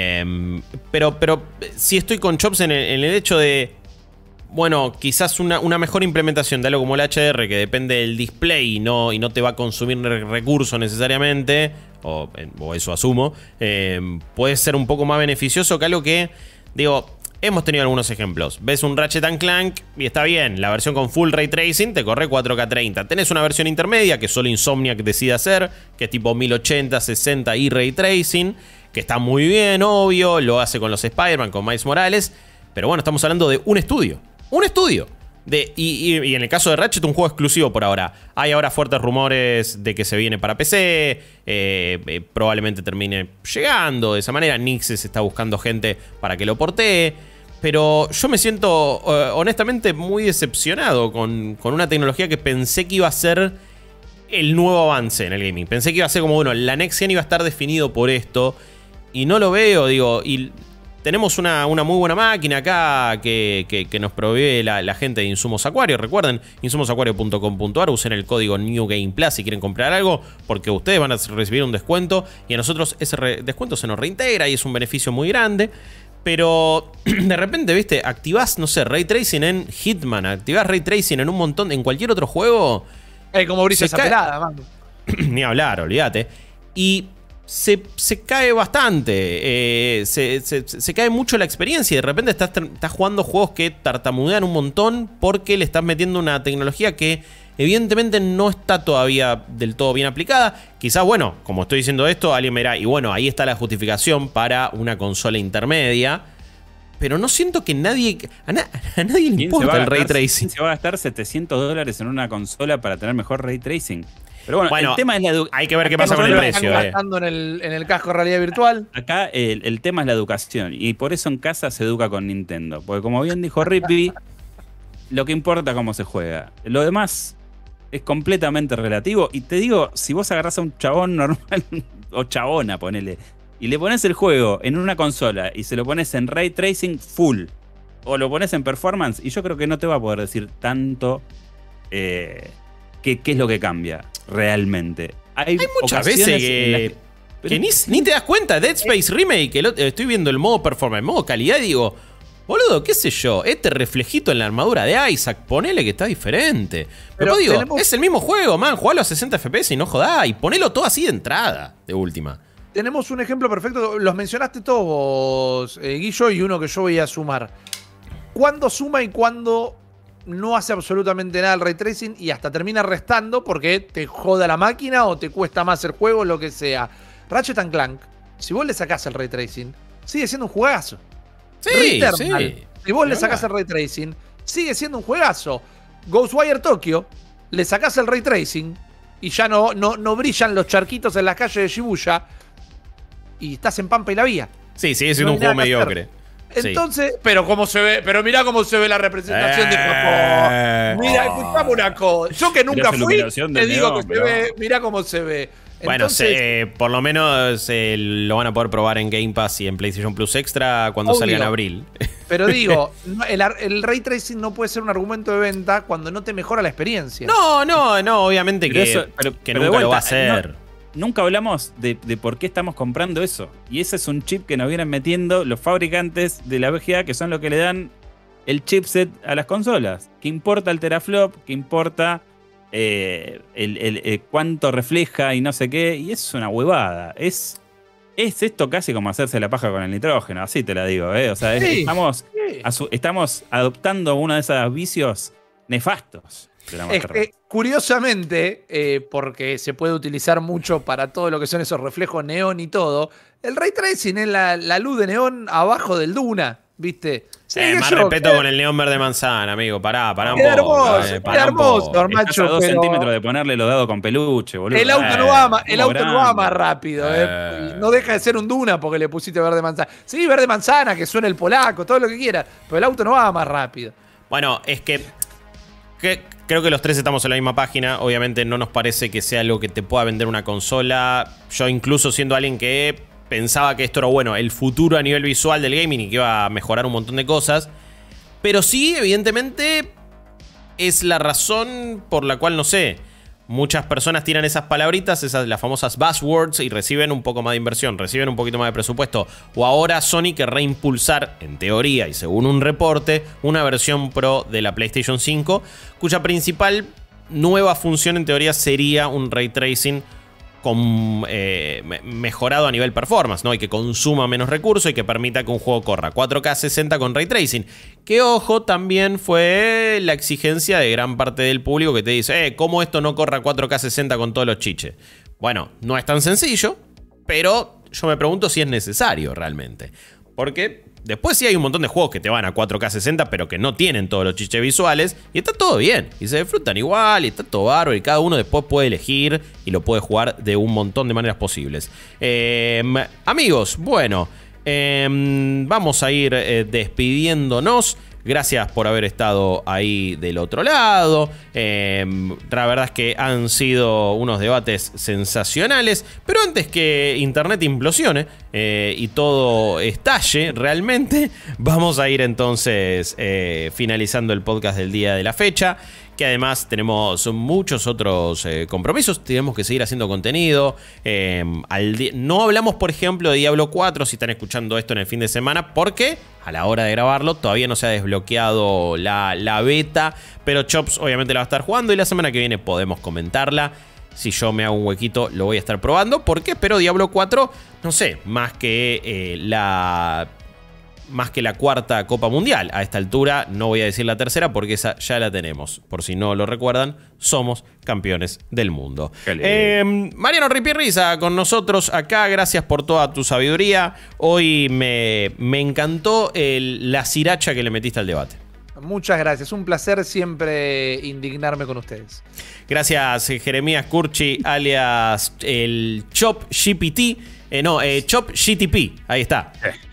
Pero sí estoy con Chops en el hecho de, bueno, quizás una mejor implementación de algo como el HDR, que depende del display y no te va a consumir recursos necesariamente, o eso asumo, puede ser un poco más beneficioso que algo que, digo, hemos tenido algunos ejemplos. Ves un Ratchet & Clank y está bien, la versión con full Ray Tracing te corre 4K 30. Tenés una versión intermedia que solo Insomniac decide hacer, que es tipo 1080, 60 y Ray Tracing, que está muy bien, obvio, lo hace con los Spider-Man, con Miles Morales, pero bueno, estamos hablando de un estudio. ¡Un estudio! Y en el caso de Ratchet, un juego exclusivo por ahora. Hay ahora fuertes rumores de que se viene para PC. Probablemente termine llegando de esa manera. Nixes está buscando gente para que lo portee. Pero yo me siento honestamente muy decepcionado con una tecnología que pensé que iba a ser el nuevo avance en el gaming. Pensé que iba a ser como, bueno, la Next Gen iba a estar definido por esto. Y no lo veo, digo. Y tenemos una muy buena máquina acá que nos provee la gente de Insumos Acuario. Recuerden, insumosacuario.com.ar. Usen el código NewGamePlus si quieren comprar algo, porque ustedes van a recibir un descuento y a nosotros ese descuento se nos reintegra y es un beneficio muy grande. Pero de repente, viste, activás, no sé, Ray Tracing en Hitman, activás Ray Tracing en un montón, en cualquier otro juego. Como brilla esa pelada, man. Ni hablar, olvídate. Y se cae bastante, se cae mucho la experiencia y de repente estás jugando juegos que tartamudean un montón porque le estás metiendo una tecnología que evidentemente no está todavía del todo bien aplicada. Quizás, bueno, como estoy diciendo esto, alguien me dirá, y bueno, ahí está la justificación para una consola intermedia. Pero no siento que a nadie le importa el Ray Tracing. ¿Quién se va a gastar $700 en una consola para tener mejor Ray Tracing? Pero bueno, el tema es hay que ver qué pasa con el precio. Gastando en el casco de realidad virtual. Acá el tema es la educación. Y por eso en casa se educa con Nintendo. Porque como bien dijo Rippy, lo que importa es cómo se juega. Lo demás es completamente relativo. Y te digo, si vos agarrás a un chabón normal, o chabona, ponele, y le pones el juego en una consola y se lo pones en Ray Tracing full, o lo pones en performance, y yo creo que no te va a poder decir tanto qué es lo que cambia realmente. Hay muchas veces que ni te das cuenta. Dead Space Remake, estoy viendo el modo performance, el modo calidad, y digo, boludo, qué sé yo, este reflejito en la armadura de Isaac, ponele que está diferente. Pero digo, es el mismo juego, man, jugalo a 60 FPS y no jodá, y ponelo todo así de entrada, de última. Tenemos un ejemplo perfecto, los mencionaste todos, Guillo, y uno que yo voy a sumar. ¿Cuándo suma y cuándo no hace absolutamente nada el Ray Tracing y hasta termina restando porque te joda la máquina o te cuesta más el juego, lo que sea? Ratchet & Clank, si vos le sacás el Ray Tracing, sigue siendo un juegazo. Sí, Returnal, sí. si vos le sacás el Ray Tracing, sigue siendo un juegazo. Ghostwire Tokyo, le sacás el Ray Tracing y ya no brillan los charquitos en las calles de Shibuya y estás en Pampa y la Vía. Sí, sigue siendo un juego mediocre. Entonces, pero mirá cómo se ve la representación de Japón. Mira, escuchame una cosa. Yo que nunca fui, te digo que se ve, mirá cómo se ve. Entonces, bueno, por lo menos lo van a poder probar en Game Pass y en PlayStation Plus Extra cuando salga en abril. Pero digo, el Ray Tracing no puede ser un argumento de venta cuando no te mejora la experiencia. No, obviamente que nunca lo va a hacer. Nunca hablamos de por qué estamos comprando eso. Y ese es un chip que nos vienen metiendo los fabricantes de la VGA, que son los que le dan el chipset a las consolas. ¿Qué importa el teraflop? ¿Qué importa cuánto refleja y no sé qué? Y eso es una huevada. Es esto casi como hacerse la paja con el nitrógeno, así te la digo. O sea, sí, estamos adoptando uno de esos vicios nefastos. Curiosamente, porque se puede utilizar mucho para todo lo que son esos reflejos neón y todo, el Ray Tracing es la luz de neón abajo del Duna, ¿viste? Sí, más respeto con el neón verde manzana, amigo. Pará un poco. Qué hermoso, macho. A 2 centímetros de ponerle los dados con peluche, boludo. El auto no va más rápido. No deja de ser un Duna porque le pusiste verde manzana. Sí, verde manzana, que suena el polaco, todo lo que quieras, pero el auto no va más rápido. Bueno, es que creo que los tres estamos en la misma página. Obviamente no nos parece que sea algo que te pueda vender una consola. Yo incluso siendo alguien que pensaba que esto era bueno, el futuro a nivel visual del gaming y que iba a mejorar un montón de cosas. Pero sí, evidentemente, es la razón por la cual, no sé, muchas personas tiran esas palabritas, las famosas buzzwords, y reciben un poco más de inversión, reciben un poquito más de presupuesto. O ahora Sony querrá impulsar, en teoría y según un reporte, una versión Pro de la PlayStation 5, cuya principal nueva función en teoría sería un Ray Tracing mejorado a nivel performance, ¿no? Y que consuma menos recursos y que permita que un juego corra 4K 60 con Ray Tracing. Que, ojo, también fue la exigencia de gran parte del público que te dice, ¿cómo esto no corra 4K 60 con todos los chiches? Bueno, no es tan sencillo, pero yo me pregunto si es necesario realmente. Porque después sí hay un montón de juegos que te van a 4K 60, pero que no tienen todos los chiches visuales, y está todo bien, y se disfrutan igual, y está todo bárbaro, y cada uno después puede elegir y lo puede jugar de un montón de maneras posibles. Amigos, bueno, vamos a ir despidiéndonos. Gracias por haber estado ahí del otro lado. La verdad es que han sido unos debates sensacionales. Pero antes que internet implosione y todo estalle realmente, vamos a ir entonces finalizando el podcast del día de la fecha. Que además tenemos muchos otros compromisos. Tenemos que seguir haciendo contenido. No hablamos, por ejemplo, de Diablo 4 si están escuchando esto en el fin de semana, porque a la hora de grabarlo todavía no se ha desbloqueado la beta. Pero Chops obviamente la va a estar jugando y la semana que viene podemos comentarla. Si yo me hago un huequito lo voy a estar probando, porque espero Diablo 4, no sé, más que la cuarta Copa Mundial. A esta altura no voy a decir la tercera porque esa ya la tenemos. Por si no lo recuerdan, somos campeones del mundo. Mariano Ripirriza con nosotros acá. Gracias por toda tu sabiduría. Hoy me encantó la sriracha que le metiste al debate. Muchas gracias. Un placer siempre indignarme con ustedes. Gracias, Jeremías Curchi, alias el Chop GPT. Chop GTP. Ahí está.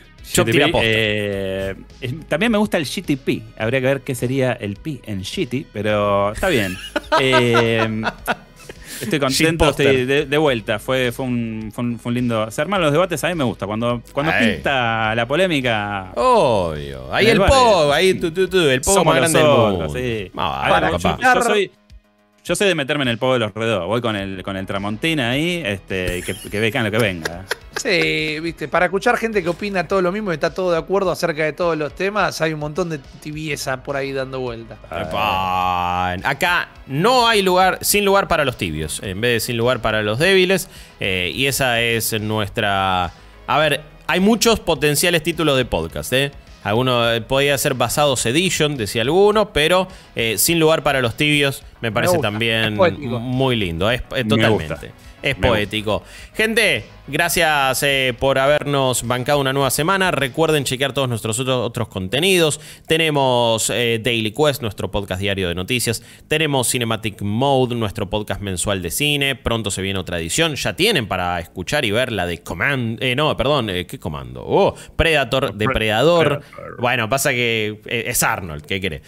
También me gusta el GTP. Habría que ver qué sería el P en GT, pero está bien. Estoy contento, estoy de vuelta. Fue un lindo. Se arman los debates, a mí me gusta. Cuando pinta la polémica. Obvio. Ahí el pogo, ahí el pogo más grande del mundo. Sí. Yo soy de meterme en el pogo de los redos. Voy con el Tramontina ahí, que vengan lo que venga. Sí, viste, para escuchar gente que opina todo lo mismo y está todo de acuerdo acerca de todos los temas, hay un montón de tibieza por ahí dando vuelta. Acá no hay sin lugar para los tibios, en vez de sin lugar para los débiles. Y esa es nuestra... A ver, hay muchos potenciales títulos de podcast, Alguno podía ser Basados Edition, decía alguno, pero sin lugar para los tibios me parece también muy lindo. Totalmente. Es poético. Gente, gracias por habernos bancado una nueva semana. Recuerden chequear todos nuestros otros contenidos. Tenemos Daily Quest, nuestro podcast diario de noticias. Tenemos Cinematic Mode, nuestro podcast mensual de cine. Pronto se viene otra edición. Ya tienen para escuchar y ver la de ¿qué comando? Predator, Depredador. Bueno, pasa que es Arnold, ¿qué quiere?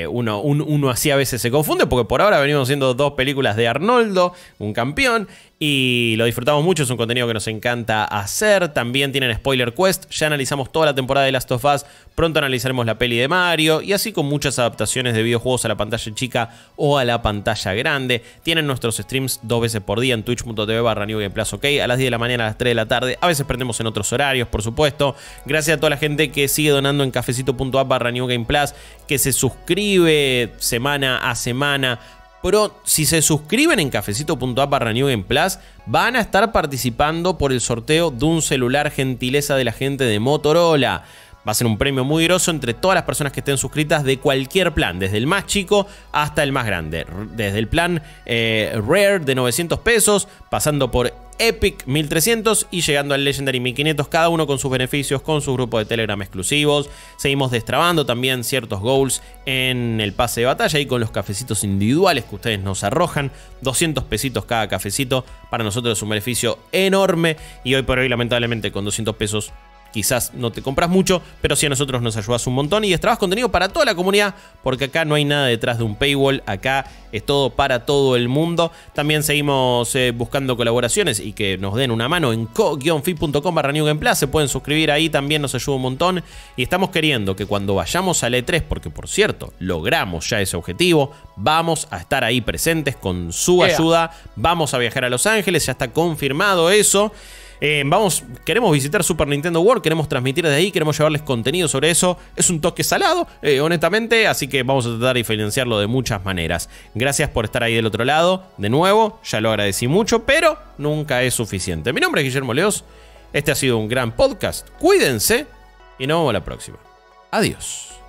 Uno así a veces se confunde porque por ahora venimos haciendo 2 películas de Arnoldo, un campeón. Y lo disfrutamos mucho, es un contenido que nos encanta hacer. También tienen Spoiler Quest, ya analizamos toda la temporada de Last of Us. Pronto analizaremos la peli de Mario. Y así con muchas adaptaciones de videojuegos a la pantalla chica o a la pantalla grande. Tienen nuestros streams 2 veces por día en twitch.tv/NewGamePlus, ok, a las 10 de la mañana, a las 3 de la tarde. A veces prendemos en otros horarios, por supuesto. Gracias a toda la gente que sigue donando en cafecito.app/NewGamePlus, que se suscribe semana a semana. Pero si se suscriben en cafecito.app/NewGamePlus, van a estar participando por el sorteo de un celular gentileza de la gente de Motorola. Va a ser un premio muy groso entre todas las personas que estén suscritas de cualquier plan, desde el más chico hasta el más grande. Desde el plan Rare de 900 pesos, pasando por Epic 1300 y llegando al Legendary 1500, cada uno con sus beneficios, con su grupo de Telegram exclusivos. Seguimos destrabando también ciertos goals en el pase de batalla y con los cafecitos individuales que ustedes nos arrojan. 200 pesitos cada cafecito, para nosotros es un beneficio enorme y hoy por hoy lamentablemente con 200 pesos quizás no te compras mucho, pero sí a nosotros nos ayudas un montón y destrabas contenido para toda la comunidad, porque acá no hay nada detrás de un paywall, acá es todo para todo el mundo. También seguimos buscando colaboraciones y que nos den una mano en co-fi.com/NewGamePlus, se pueden suscribir ahí, también nos ayuda un montón. Y estamos queriendo que cuando vayamos al E3, porque por cierto, logramos ya ese objetivo, vamos a estar ahí presentes con su ayuda, vamos a viajar a Los Ángeles, ya está confirmado eso. Queremos visitar Super Nintendo World, queremos transmitir desde ahí, queremos llevarles contenido sobre eso. Es un toque salado, honestamente, así que vamos a tratar de financiarlo de muchas maneras. Gracias por estar ahí del otro lado. De nuevo, ya lo agradecí mucho, pero nunca es suficiente. Mi nombre es Guillermo Leos, este ha sido un gran podcast. Cuídense y nos vemos la próxima. Adiós.